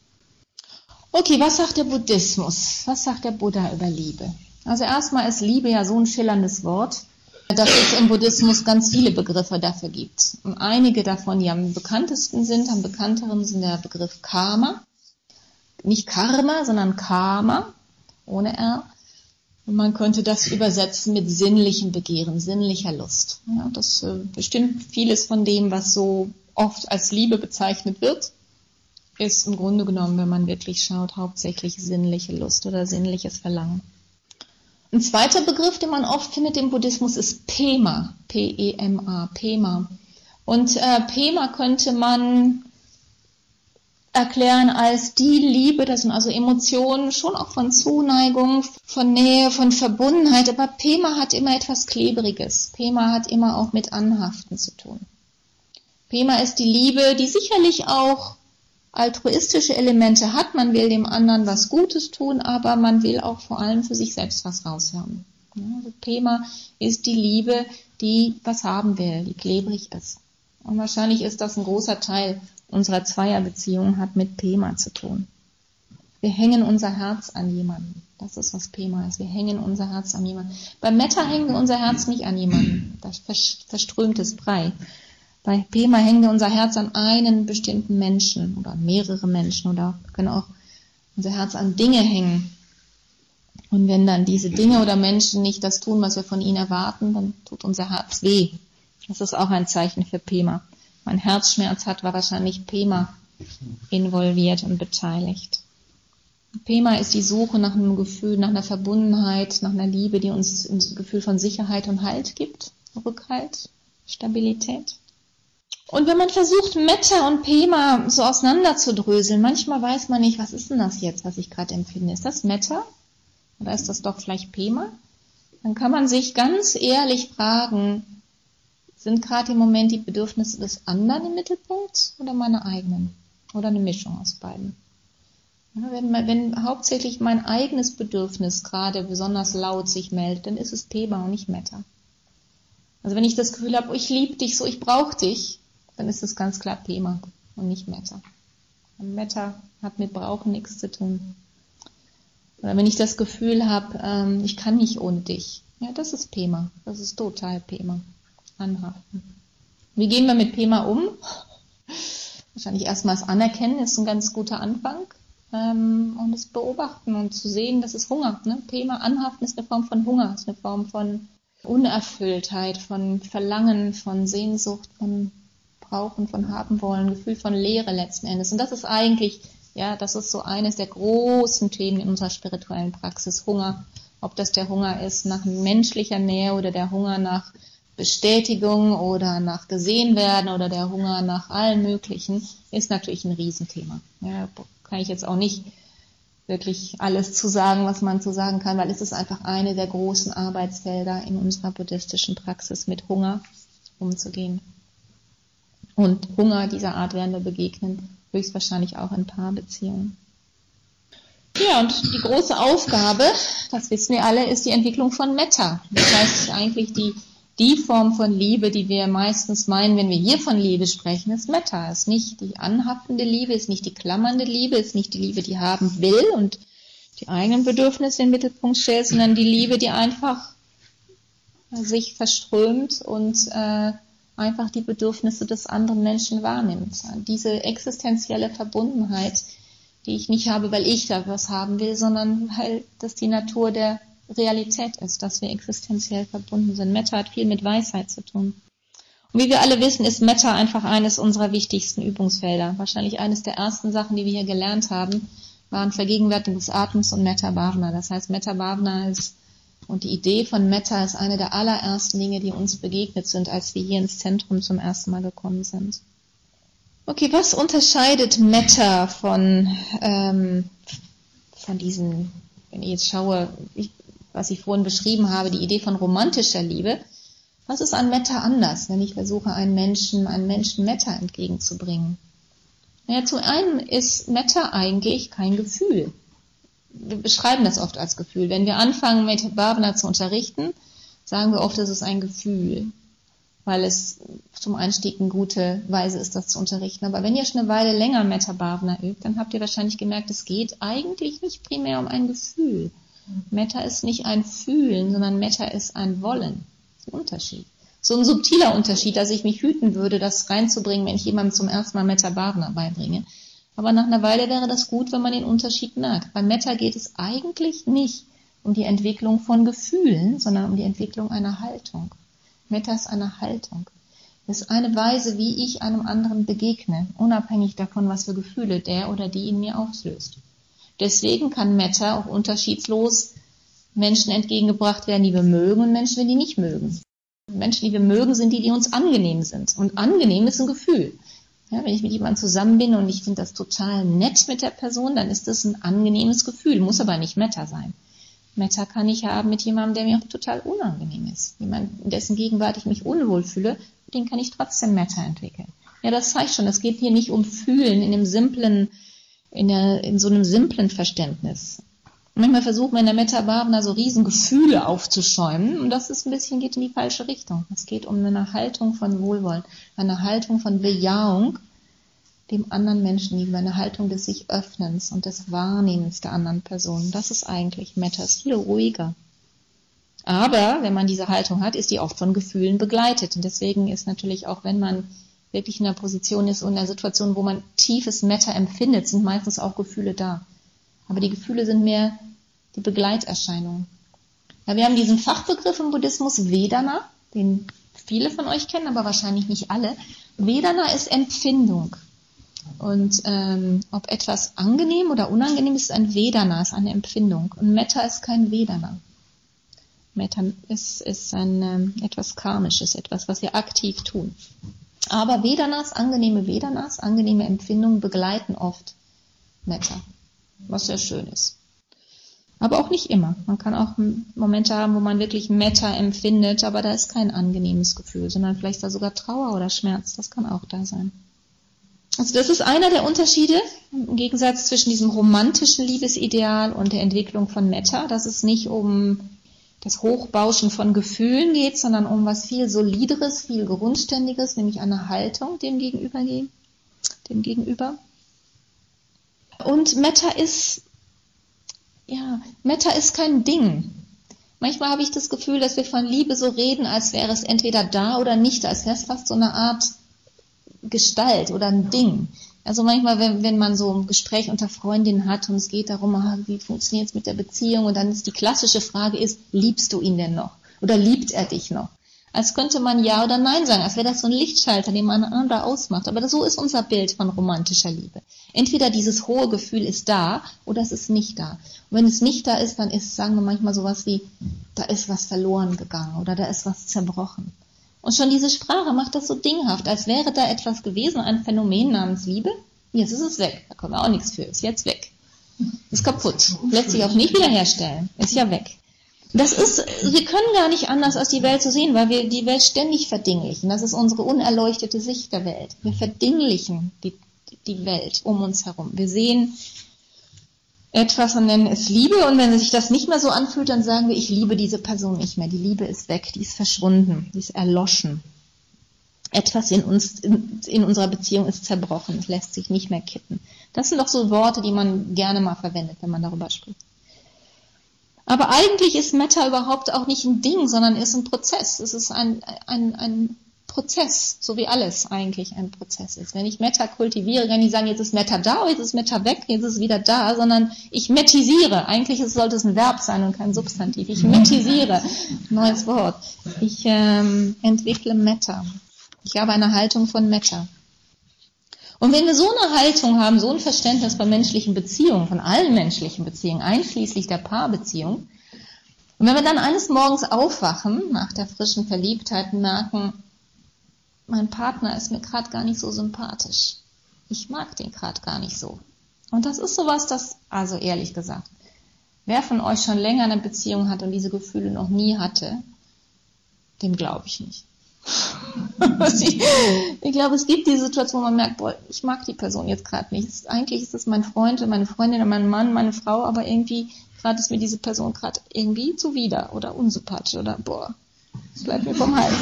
Okay, was sagt der Buddhismus? Was sagt der Buddha über Liebe? Also erstmal ist Liebe ja so ein schillerndes Wort, dass es im Buddhismus ganz viele Begriffe dafür gibt. Und einige davon, die am bekannteren sind der Begriff Karma. Nicht Karma, sondern Karma, ohne R. Und man könnte das übersetzen mit sinnlichem Begehren, sinnlicher Lust. Ja, das bestimmt vieles von dem, was so oft als Liebe bezeichnet wird. ist im Grunde genommen, wenn man wirklich schaut, hauptsächlich sinnliche Lust oder sinnliches Verlangen. Ein zweiter Begriff, den man oft findet im Buddhismus, ist Pema, P-E-M-A, Pema. Und Pema könnte man erklären als die Liebe, das sind also Emotionen, schon auch von Zuneigung, von Nähe, von Verbundenheit, aber Pema hat immer etwas Klebriges. Pema hat immer auch mit Anhaften zu tun. Pema ist die Liebe, die sicherlich auch altruistische Elemente hat. Man will dem anderen was Gutes tun, aber man will auch vor allem für sich selbst was raushaben. Also Pema ist die Liebe, die was haben will, die klebrig ist. Und wahrscheinlich ist das ein großer Teil unserer Zweierbeziehung, hat mit Pema zu tun. Wir hängen unser Herz an jemanden. Das ist, was Pema ist. Wir hängen unser Herz an jemanden. Beim Metta hängen wir unser Herz nicht an jemanden. Das verströmt es frei. Bei Pema hängen wir unser Herz an einen bestimmten Menschen oder an mehrere Menschen oder können auch unser Herz an Dinge hängen. Und wenn dann diese Dinge oder Menschen nicht das tun, was wir von ihnen erwarten, dann tut unser Herz weh. Das ist auch ein Zeichen für Pema. Wenn man Herzschmerz hat, war wahrscheinlich Pema involviert und beteiligt. Pema ist die Suche nach einem Gefühl, nach einer Verbundenheit, nach einer Liebe, die uns ein Gefühl von Sicherheit und Halt gibt, Rückhalt, Stabilität. Und wenn man versucht, Metta und Pema so auseinanderzudröseln, manchmal weiß man nicht, was ist denn das jetzt, was ich gerade empfinde? Ist das Metta oder ist das doch vielleicht Pema? Dann kann man sich ganz ehrlich fragen, sind gerade im Moment die Bedürfnisse des anderen im Mittelpunkt oder meine eigenen? Oder eine Mischung aus beiden? Ja, wenn hauptsächlich mein eigenes Bedürfnis gerade besonders laut sich meldet, dann ist es Pema und nicht Metta. Also wenn ich das Gefühl habe, ich liebe dich so, ich brauche dich, dann ist es ganz klar Pema und nicht Metta. Und Metta hat mit Brauchen nichts zu tun. Oder wenn ich das Gefühl habe, ich kann nicht ohne dich, ja, das ist Pema, das ist total Pema. Anhaften. Wie gehen wir mit Pema um? Wahrscheinlich erstmals anerkennen, ist ein ganz guter Anfang. Und es beobachten und zu sehen, das ist Hunger. Ne? Pema, Anhaften ist eine Form von Hunger, ist eine Form von Unerfülltheit, von Verlangen, von Sehnsucht, von Brauchen, von haben wollen, Gefühl von Leere letzten Endes. Und das ist eigentlich, ja, das ist so eines der großen Themen in unserer spirituellen Praxis, Hunger. Ob das der Hunger ist nach menschlicher Nähe oder der Hunger nach Bestätigung oder nach gesehen werden oder der Hunger nach allem Möglichen, ist natürlich ein Riesenthema. Ja, kann ich jetzt auch nicht wirklich alles zu sagen, was man zu sagen kann, weil es ist einfach eine der großen Arbeitsfelder in unserer buddhistischen Praxis, mit Hunger umzugehen. Und Hunger dieser Art werden wir begegnen, höchstwahrscheinlich auch in Paarbeziehungen. Ja, und die große Aufgabe, das wissen wir alle, ist die Entwicklung von Metta. Das heißt eigentlich die Form von Liebe, die wir meistens meinen, wenn wir hier von Liebe sprechen, ist Metta. Ist nicht die anhaftende Liebe, ist nicht die klammernde Liebe, ist nicht die Liebe, die haben will und die eigenen Bedürfnisse im Mittelpunkt stellt, sondern die Liebe, die einfach sich verströmt und einfach die Bedürfnisse des anderen Menschen wahrnimmt. Diese existenzielle Verbundenheit, die ich nicht habe, weil ich da was haben will, sondern weil das die Natur der Realität ist, dass wir existenziell verbunden sind. Metta hat viel mit Weisheit zu tun. Und wie wir alle wissen, ist Metta einfach eines unserer wichtigsten Übungsfelder. Wahrscheinlich eines der ersten Sachen, die wir hier gelernt haben, waren Vergegenwärtigung des Atems und Metta Bhavana. Das heißt, Metta Bhavana ist, und die Idee von Metta ist eine der allerersten Dinge, die uns begegnet sind, als wir hier ins Zentrum zum ersten Mal gekommen sind. Okay, was unterscheidet Metta von diesen, wenn ich jetzt schaue, was ich vorhin beschrieben habe, die Idee von romantischer Liebe. Was ist an Metta anders, wenn ich versuche, einem Menschen Metta entgegenzubringen? Naja, zum einen ist Metta eigentlich kein Gefühl. Wir beschreiben das oft als Gefühl. Wenn wir anfangen, Metta Bhavana zu unterrichten, sagen wir oft, es ist ein Gefühl, weil es zum Einstieg eine gute Weise ist, das zu unterrichten. Aber wenn ihr schon eine Weile länger Metta Bhavana übt, dann habt ihr wahrscheinlich gemerkt, es geht eigentlich nicht primär um ein Gefühl. Metta ist nicht ein Fühlen, sondern Metta ist ein Wollen. Das ist ein Unterschied. So ein subtiler Unterschied, dass ich mich hüten würde, das reinzubringen, wenn ich jemandem zum ersten Mal Metta Bhavana beibringe. Aber nach einer Weile wäre das gut, wenn man den Unterschied merkt. Bei Metta geht es eigentlich nicht um die Entwicklung von Gefühlen, sondern um die Entwicklung einer Haltung. Metta ist eine Haltung. Das ist eine Weise, wie ich einem anderen begegne, unabhängig davon, was für Gefühle der oder die in mir auslöst. Deswegen kann Metta auch unterschiedslos Menschen entgegengebracht werden, die wir mögen, und Menschen, die nicht mögen. Menschen, die wir mögen, sind die uns angenehm sind. Und angenehm ist ein Gefühl. Ja, wenn ich mit jemandem zusammen bin und ich finde das total nett mit der Person, dann ist das ein angenehmes Gefühl, muss aber nicht Metta sein. Metta kann ich haben mit jemandem, der mir auch total unangenehm ist. Jemand, in dessen Gegenwart ich mich unwohl fühle, den kann ich trotzdem Metta entwickeln. Ja, das zeigt schon, es geht hier nicht um Fühlen in so einem simplen Verständnis. Manchmal versucht man in der Metta-Bhavana so riesen Gefühle aufzuschäumen, und das ist geht in die falsche Richtung. Es geht um eine Haltung von Wohlwollen, eine Haltung von Bejahung dem anderen Menschen gegenüber, eine Haltung des sich Öffnens und des Wahrnehmens der anderen Person. Das ist eigentlich Metta, ist viel ruhiger. Aber wenn man diese Haltung hat, ist die oft von Gefühlen begleitet. Und deswegen ist natürlich auch, wenn man wirklich in einer Position ist und in einer Situation, wo man tiefes Metta empfindet, sind meistens auch Gefühle da. Aber die Gefühle sind mehr die Begleiterscheinungen. Ja, wir haben diesen Fachbegriff im Buddhismus Vedana, den viele von euch kennen, aber wahrscheinlich nicht alle. Vedana ist Empfindung. Und ob etwas angenehm oder unangenehm ist, ein Vedana, ist eine Empfindung. Und Metta ist kein Vedana. Metta ist etwas Karmisches, etwas, was wir aktiv tun. Aber Vedanas, angenehme Empfindungen begleiten oft Metta, was sehr schön ist. Aber auch nicht immer. Man kann auch Momente haben, wo man wirklich Metta empfindet, aber da ist kein angenehmes Gefühl, sondern vielleicht da sogar Trauer oder Schmerz. Das kann auch da sein. Also das ist einer der Unterschiede im Gegensatz zwischen diesem romantischen Liebesideal und der Entwicklung von Metta, dass es nicht um das Hochbauschen von Gefühlen geht, sondern um was viel Solideres, viel Grundständiges, nämlich eine Haltung dem Gegenüber. Und Metta ist kein Ding. Manchmal habe ich das Gefühl, dass wir von Liebe so reden, als wäre es entweder da oder nicht, als wäre es fast so eine Art Gestalt oder ein Ding. Also manchmal, wenn man so ein Gespräch unter Freundinnen hat und es geht darum, wie funktioniert es mit der Beziehung, und dann ist die klassische Frage liebst du ihn denn noch? Oder liebt er dich noch? Als könnte man Ja oder Nein sagen, als wäre das so ein Lichtschalter, den man einander ausmacht. Aber so ist unser Bild von romantischer Liebe. Entweder dieses hohe Gefühl ist da oder es ist nicht da. Und wenn es nicht da ist, dann sagen wir manchmal sowas wie, da ist was verloren gegangen oder da ist was zerbrochen. Und schon diese Sprache macht das so dinghaft, als wäre da etwas gewesen, ein Phänomen namens Liebe. Jetzt ist es weg, da können wir auch nichts für, ist jetzt weg. Ist kaputt, lässt sich auch nicht wiederherstellen, ist ja weg. Wir können gar nicht anders als die Welt zu sehen, weil wir die Welt ständig verdinglichen. Das ist unsere unerleuchtete Sicht der Welt. Wir verdinglichen die Welt um uns herum. Wir sehen etwas und nennen es Liebe, und wenn sich das nicht mehr so anfühlt, dann sagen wir, ich liebe diese Person nicht mehr. Die Liebe ist weg, die ist verschwunden, die ist erloschen. Etwas in unserer Beziehung ist zerbrochen, es lässt sich nicht mehr kitten. Das sind doch so Worte, die man gerne mal verwendet, wenn man darüber spricht. Aber eigentlich ist Metta überhaupt auch nicht ein Ding, sondern ist ein Prozess. Es ist ein Prozess, so wie alles eigentlich ein Prozess ist. Wenn ich Metta kultiviere, kann ich sagen, jetzt ist Metta da, jetzt ist Metta weg, jetzt ist es wieder da, sondern ich mettisiere. Eigentlich sollte es ein Verb sein und kein Substantiv. Ich mettisiere, neues Wort. Ich entwickle Metta. Ich habe eine Haltung von Metta. Und wenn wir so eine Haltung haben, so ein Verständnis von menschlichen Beziehungen, von allen menschlichen Beziehungen, einschließlich der Paarbeziehung, und wenn wir dann eines Morgens aufwachen, nach der frischen Verliebtheit, merken, mein Partner ist mir gerade gar nicht so sympathisch. Ich mag den gerade gar nicht so. Und das ist sowas, also ehrlich gesagt, wer von euch schon länger eine Beziehung hat und diese Gefühle noch nie hatte, dem glaube ich nicht. Ich glaube, es gibt die Situation, wo man merkt, boah, ich mag die Person jetzt gerade nicht. Eigentlich ist das mein Freund, meine Freundin, mein Mann, meine Frau, aber irgendwie gerade ist mir diese Person gerade irgendwie zuwider oder unsympathisch oder boah, das bleibt mir vom Hals.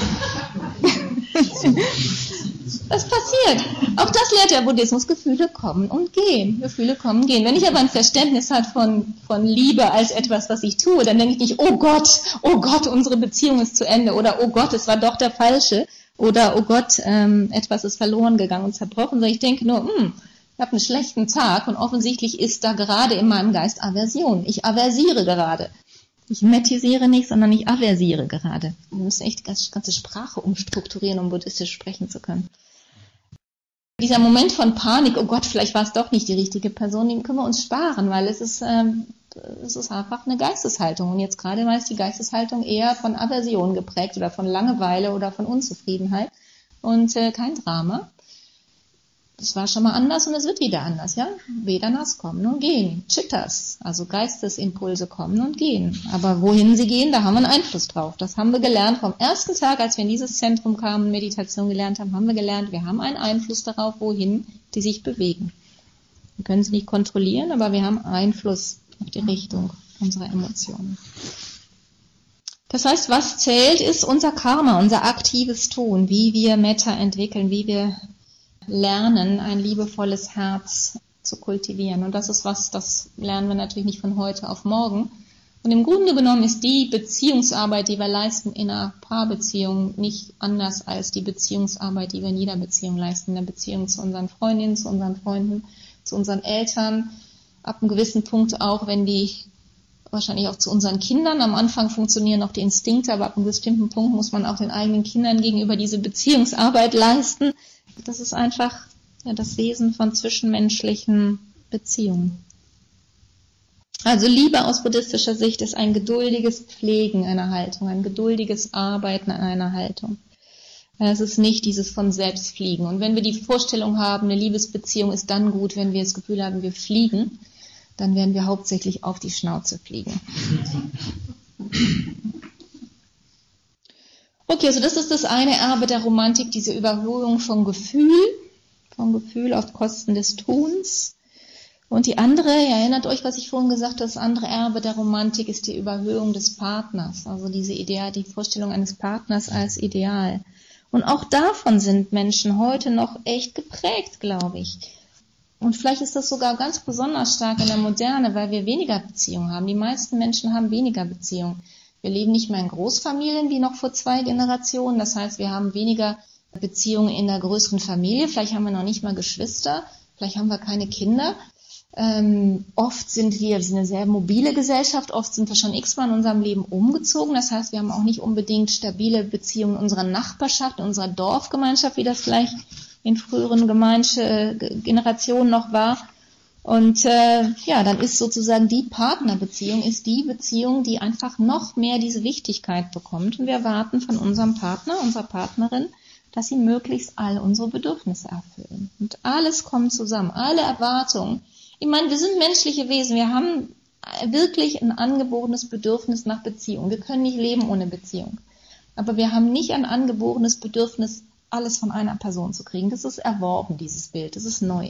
Das passiert. Auch das lehrt der Buddhismus. Gefühle kommen und gehen. Gefühle kommen und gehen. Wenn ich aber ein Verständnis habe von Liebe als etwas, was ich tue, dann denke ich nicht, oh Gott, unsere Beziehung ist zu Ende, oder oh Gott, es war doch der Falsche, oder oh Gott, etwas ist verloren gegangen und zerbrochen, sondern ich denke nur, ich habe einen schlechten Tag und offensichtlich ist da gerade in meinem Geist Aversion. Ich aversiere gerade. Ich metisiere nicht, sondern ich aversiere gerade. Wir müssen echt die ganze Sprache umstrukturieren, um buddhistisch sprechen zu können. Dieser Moment von Panik, oh Gott, vielleicht war es doch nicht die richtige Person, den können wir uns sparen, weil es ist einfach eine Geisteshaltung. Und jetzt gerade mal ist die Geisteshaltung eher von Aversion geprägt oder von Langeweile oder von Unzufriedenheit und kein Drama. Das war schon mal anders und es wird wieder anders, ja? Vedanas kommen und gehen, Chittas, also Geistesimpulse kommen und gehen. Aber wohin sie gehen, da haben wir einen Einfluss drauf. Das haben wir gelernt vom ersten Tag, als wir in dieses Zentrum kamen, Meditation gelernt haben wir gelernt, wir haben einen Einfluss darauf, wohin die sich bewegen. Wir können sie nicht kontrollieren, aber wir haben Einfluss auf die Richtung unserer Emotionen. Das heißt, was zählt, ist unser Karma, unser aktives Tun, wie wir Metta entwickeln, wie wir lernen, ein liebevolles Herz zu kultivieren. Und das ist was, das lernen wir natürlich nicht von heute auf morgen. Und im Grunde genommen ist die Beziehungsarbeit, die wir leisten in einer Paarbeziehung, nicht anders als die Beziehungsarbeit, die wir in jeder Beziehung leisten. In der Beziehung zu unseren Freundinnen, zu unseren Freunden, zu unseren Eltern. Ab einem gewissen Punkt auch, wenn die wahrscheinlich auch zu unseren Kindern. Am Anfang funktionieren noch die Instinkte, aber ab einem bestimmten Punkt muss man auch den eigenen Kindern gegenüber diese Beziehungsarbeit leisten. Das ist einfach das Wesen von zwischenmenschlichen Beziehungen. Also Liebe aus buddhistischer Sicht ist ein geduldiges Pflegen einer Haltung, ein geduldiges Arbeiten an einer Haltung. Es ist nicht dieses von selbst fliegen. Und wenn wir die Vorstellung haben, eine Liebesbeziehung ist dann gut, wenn wir das Gefühl haben, wir fliegen, dann werden wir hauptsächlich auf die Schnauze fliegen. Okay, also das ist das eine Erbe der Romantik, diese Überhöhung von Gefühl auf Kosten des Tuns. Und die andere, ihr erinnert euch, was ich vorhin gesagt habe, das andere Erbe der Romantik ist die Überhöhung des Partners, also diese Idee, die Vorstellung eines Partners als Ideal. Und auch davon sind Menschen heute noch echt geprägt, glaube ich. Und vielleicht ist das sogar ganz besonders stark in der Moderne, weil wir weniger Beziehungen haben. Die meisten Menschen haben weniger Beziehungen. Wir leben nicht mehr in Großfamilien wie noch vor 2 Generationen. Das heißt, wir haben weniger Beziehungen in der größeren Familie. Vielleicht haben wir noch nicht mal Geschwister. Vielleicht haben wir keine Kinder. Oft sind wir eine sehr mobile Gesellschaft. Oft sind wir schon x-mal in unserem Leben umgezogen. Das heißt, wir haben auch nicht unbedingt stabile Beziehungen in unserer Nachbarschaft, in unserer Dorfgemeinschaft, wie das vielleicht in früheren Generationen noch war. Und dann ist sozusagen die Partnerbeziehung, ist die Beziehung, die einfach noch mehr diese Wichtigkeit bekommt. Und wir erwarten von unserem Partner, unserer Partnerin, dass sie möglichst all unsere Bedürfnisse erfüllen. Und alles kommt zusammen, alle Erwartungen. Ich meine, wir sind menschliche Wesen, wir haben wirklich ein angeborenes Bedürfnis nach Beziehung. Wir können nicht leben ohne Beziehung. Aber wir haben nicht ein angeborenes Bedürfnis, alles von einer Person zu kriegen. Das ist erworben, dieses Bild, das ist neu.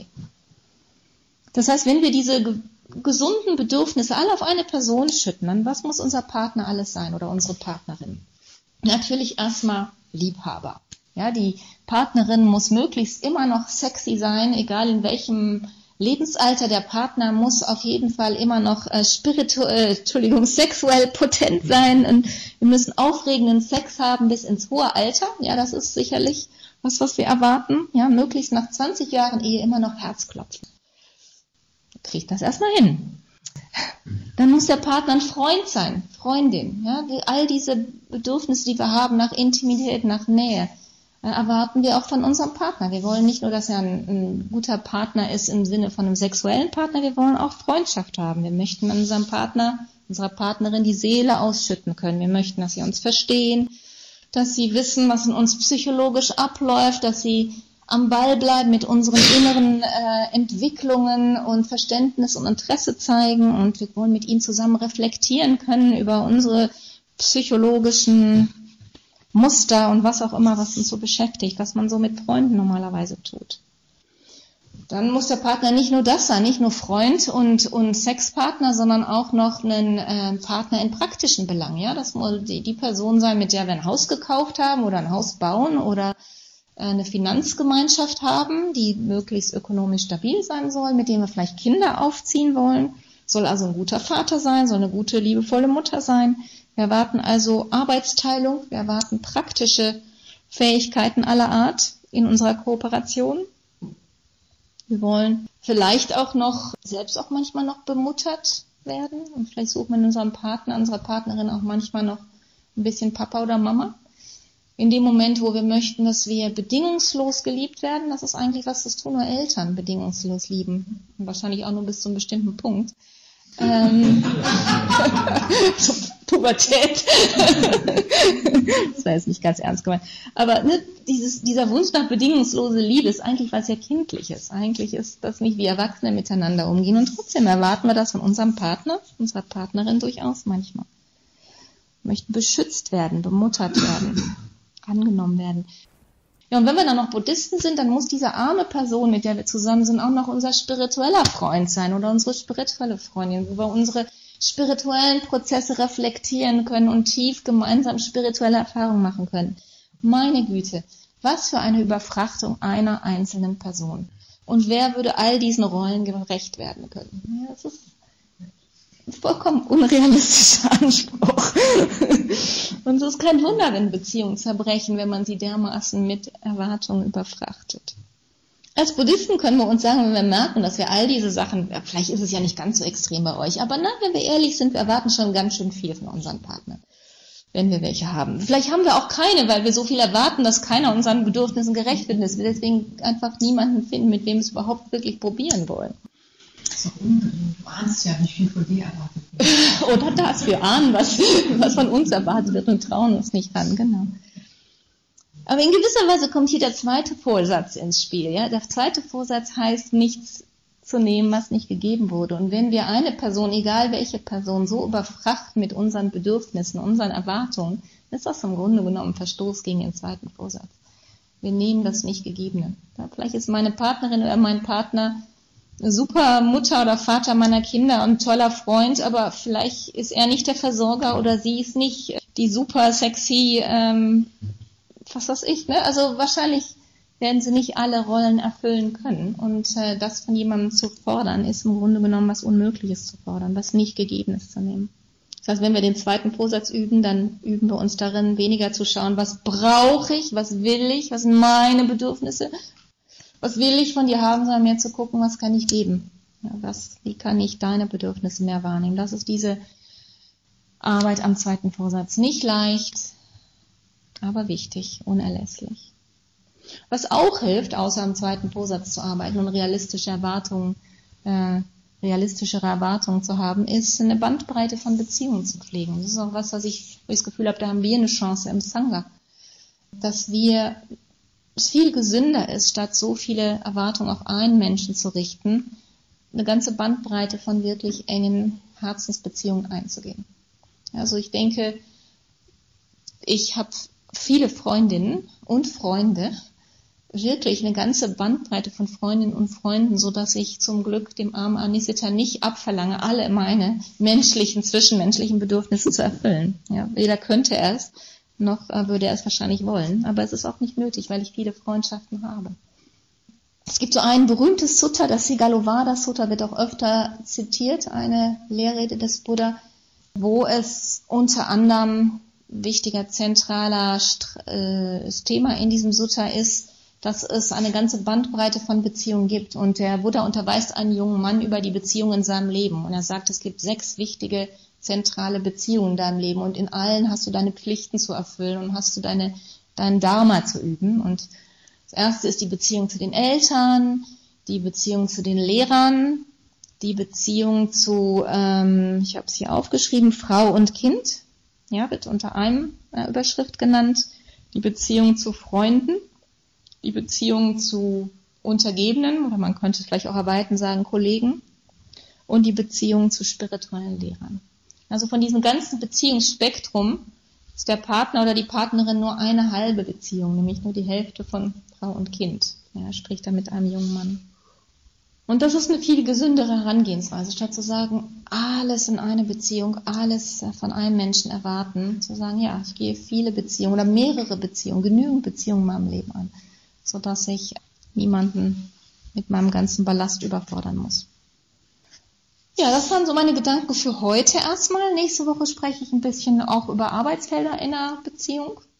Das heißt, wenn wir diese gesunden Bedürfnisse alle auf eine Person schütten, dann was muss unser Partner alles sein oder unsere Partnerin? Natürlich erstmal Liebhaber. Ja, die Partnerin muss möglichst immer noch sexy sein, egal in welchem Lebensalter. Der Partner muss auf jeden Fall immer noch sexuell potent sein und wir müssen aufregenden Sex haben bis ins hohe Alter. Ja, das ist sicherlich was wir erwarten. Ja, möglichst nach 20 Jahren Ehe immer noch Herzklopfen. Kriegt das erstmal hin. Dann muss der Partner ein Freund sein, Freundin. Ja, all diese Bedürfnisse, die wir haben nach Intimität, nach Nähe, erwarten wir auch von unserem Partner. Wir wollen nicht nur, dass er ein guter Partner ist im Sinne von einem sexuellen Partner, wir wollen auch Freundschaft haben. Wir möchten unserem Partner, unserer Partnerin die Seele ausschütten können. Wir möchten, dass sie uns verstehen, dass sie wissen, was in uns psychologisch abläuft, dass sie am Ball bleiben mit unseren inneren Entwicklungen und Verständnis und Interesse zeigen. Und wir wollen mit ihnen zusammen reflektieren können über unsere psychologischen Muster und was auch immer, was uns so beschäftigt, was man so mit Freunden normalerweise tut. Dann muss der Partner nicht nur das sein, nicht nur Freund und Sexpartner, sondern auch noch ein Partner in praktischen Belangen. Ja, das muss die Person sein, mit der wir ein Haus gekauft haben oder ein Haus bauen oder eine Finanzgemeinschaft haben, die möglichst ökonomisch stabil sein soll, mit dem wir vielleicht Kinder aufziehen wollen. Soll also ein guter Vater sein, soll eine gute, liebevolle Mutter sein. Wir erwarten also Arbeitsteilung, wir erwarten praktische Fähigkeiten aller Art in unserer Kooperation. Wir wollen vielleicht auch noch, selbst auch manchmal noch bemuttert werden. Und vielleicht suchen wir in unserem Partner, unserer Partnerin auch manchmal noch ein bisschen Papa oder Mama. In dem Moment, wo wir möchten, dass wir bedingungslos geliebt werden, das ist eigentlich was, das tun nur Eltern, bedingungslos lieben. Und wahrscheinlich auch nur bis zu einem bestimmten Punkt. So Pubertät. Das war jetzt nicht ganz ernst gemeint. Aber ne, dieser Wunsch nach bedingungslose Liebe ist eigentlich was sehr Kindliches. Eigentlich ist das nicht, wie Erwachsene miteinander umgehen. Und trotzdem erwarten wir das von unserem Partner, unserer Partnerin durchaus manchmal. Wir möchten beschützt werden, bemuttert werden, angenommen werden. Ja, und wenn wir dann noch Buddhisten sind, dann muss diese arme Person, mit der wir zusammen sind, auch noch unser spiritueller Freund sein oder unsere spirituelle Freundin, wo wir unsere spirituellen Prozesse reflektieren können und tief gemeinsam spirituelle Erfahrungen machen können. Meine Güte, was für eine Überfrachtung einer einzelnen Person. Und wer würde all diesen Rollen gerecht werden können? Ja, das ist ein vollkommen unrealistischer Anspruch. Und es ist kein Wunder, wenn Beziehungen zerbrechen, wenn man sie dermaßen mit Erwartungen überfrachtet. Als Buddhisten können wir uns sagen, wenn wir merken, dass wir all diese Sachen, vielleicht ist es ja nicht ganz so extrem bei euch, aber na, wenn wir ehrlich sind, wir erwarten schon ganz schön viel von unseren Partnern, wenn wir welche haben. Vielleicht haben wir auch keine, weil wir so viel erwarten, dass keiner unseren Bedürfnissen gerecht wird, dass wir deswegen einfach niemanden finden, mit wem wir es überhaupt wirklich probieren wollen. So, du ahnst ja nicht viel von dir erwartet wird. Oder das, wir ahnen, was von uns erwartet wird und trauen uns nicht ran, genau. Aber in gewisser Weise kommt hier der zweite Vorsatz ins Spiel. Ja? Der zweite Vorsatz heißt, nichts zu nehmen, was nicht gegeben wurde. Und wenn wir eine Person, egal welche Person, so überfrachten mit unseren Bedürfnissen, unseren Erwartungen, ist das im Grunde genommen ein Verstoß gegen den zweiten Vorsatz. Wir nehmen das Nicht-Gegebene. Ja, vielleicht ist meine Partnerin oder mein Partner eine super Mutter oder Vater meiner Kinder und ein toller Freund, aber vielleicht ist er nicht der Versorger oder sie ist nicht die super sexy, was weiß ich, ne? Also wahrscheinlich werden sie nicht alle Rollen erfüllen können. Und das von jemandem zu fordern, ist im Grunde genommen was Unmögliches zu fordern, was nicht Gegebenes zu nehmen. Das heißt, wenn wir den zweiten Vorsatz üben, dann üben wir uns darin, weniger zu schauen, was brauche ich, was will ich, was sind meine Bedürfnisse, was will ich von dir haben, sondern mehr zu gucken, was kann ich geben. Ja, wie kann ich deine Bedürfnisse mehr wahrnehmen? Das ist diese Arbeit am zweiten Vorsatz. Nicht leicht, aber wichtig, unerlässlich. Was auch hilft, außer am zweiten Vorsatz zu arbeiten und realistischere Erwartungen zu haben, ist eine Bandbreite von Beziehungen zu pflegen. Das ist auch was, wo ich das Gefühl habe, da haben wir eine Chance im Sangha, dass es viel gesünder ist, statt so viele Erwartungen auf einen Menschen zu richten, eine ganze Bandbreite von wirklich engen Herzensbeziehungen einzugehen. Also ich denke, ich habe viele Freundinnen und Freunde, wirklich eine ganze Bandbreite von Freundinnen und Freunden, so dass ich zum Glück dem armen Anisita nicht abverlange, alle meine zwischenmenschlichen Bedürfnisse zu erfüllen. Ja, weder könnte er es, noch würde er es wahrscheinlich wollen. Aber es ist auch nicht nötig, weil ich viele Freundschaften habe. Es gibt so ein berühmtes Sutta, das Sigalovada Sutta, wird auch öfter zitiert, eine Lehrrede des Buddha, wo es unter anderem wichtiger, zentraler Thema in diesem Sutta ist, dass es eine ganze Bandbreite von Beziehungen gibt. Und der Buddha unterweist einen jungen Mann über die Beziehungen in seinem Leben. Und er sagt, es gibt 6 wichtige, zentrale Beziehungen in deinem Leben. Und in allen hast du deine Pflichten zu erfüllen und hast du deinen Dharma zu üben. Und das erste ist die Beziehung zu den Eltern, die Beziehung zu den Lehrern, die Beziehung zu, ich habe es hier aufgeschrieben, Frau und Kind. Ja, wird unter einem Überschrift genannt. Die Beziehung zu Freunden, die Beziehung zu Untergebenen, oder man könnte es vielleicht auch erweitern sagen, Kollegen, und die Beziehung zu spirituellen Lehrern. Also von diesem ganzen Beziehungsspektrum ist der Partner oder die Partnerin nur eine halbe Beziehung, nämlich nur die Hälfte von Frau und Kind. Ja, spricht da mit einem jungen Mann. Und das ist eine viel gesündere Herangehensweise, statt zu sagen, alles in eine Beziehung, alles von einem Menschen erwarten, zu sagen, ja, ich gehe viele Beziehungen oder mehrere Beziehungen, genügend Beziehungen in meinem Leben an, sodass ich niemanden mit meinem ganzen Ballast überfordern muss. Ja, das waren so meine Gedanken für heute erstmal. Nächste Woche spreche ich ein bisschen auch über Arbeitsfelder in einer Beziehung.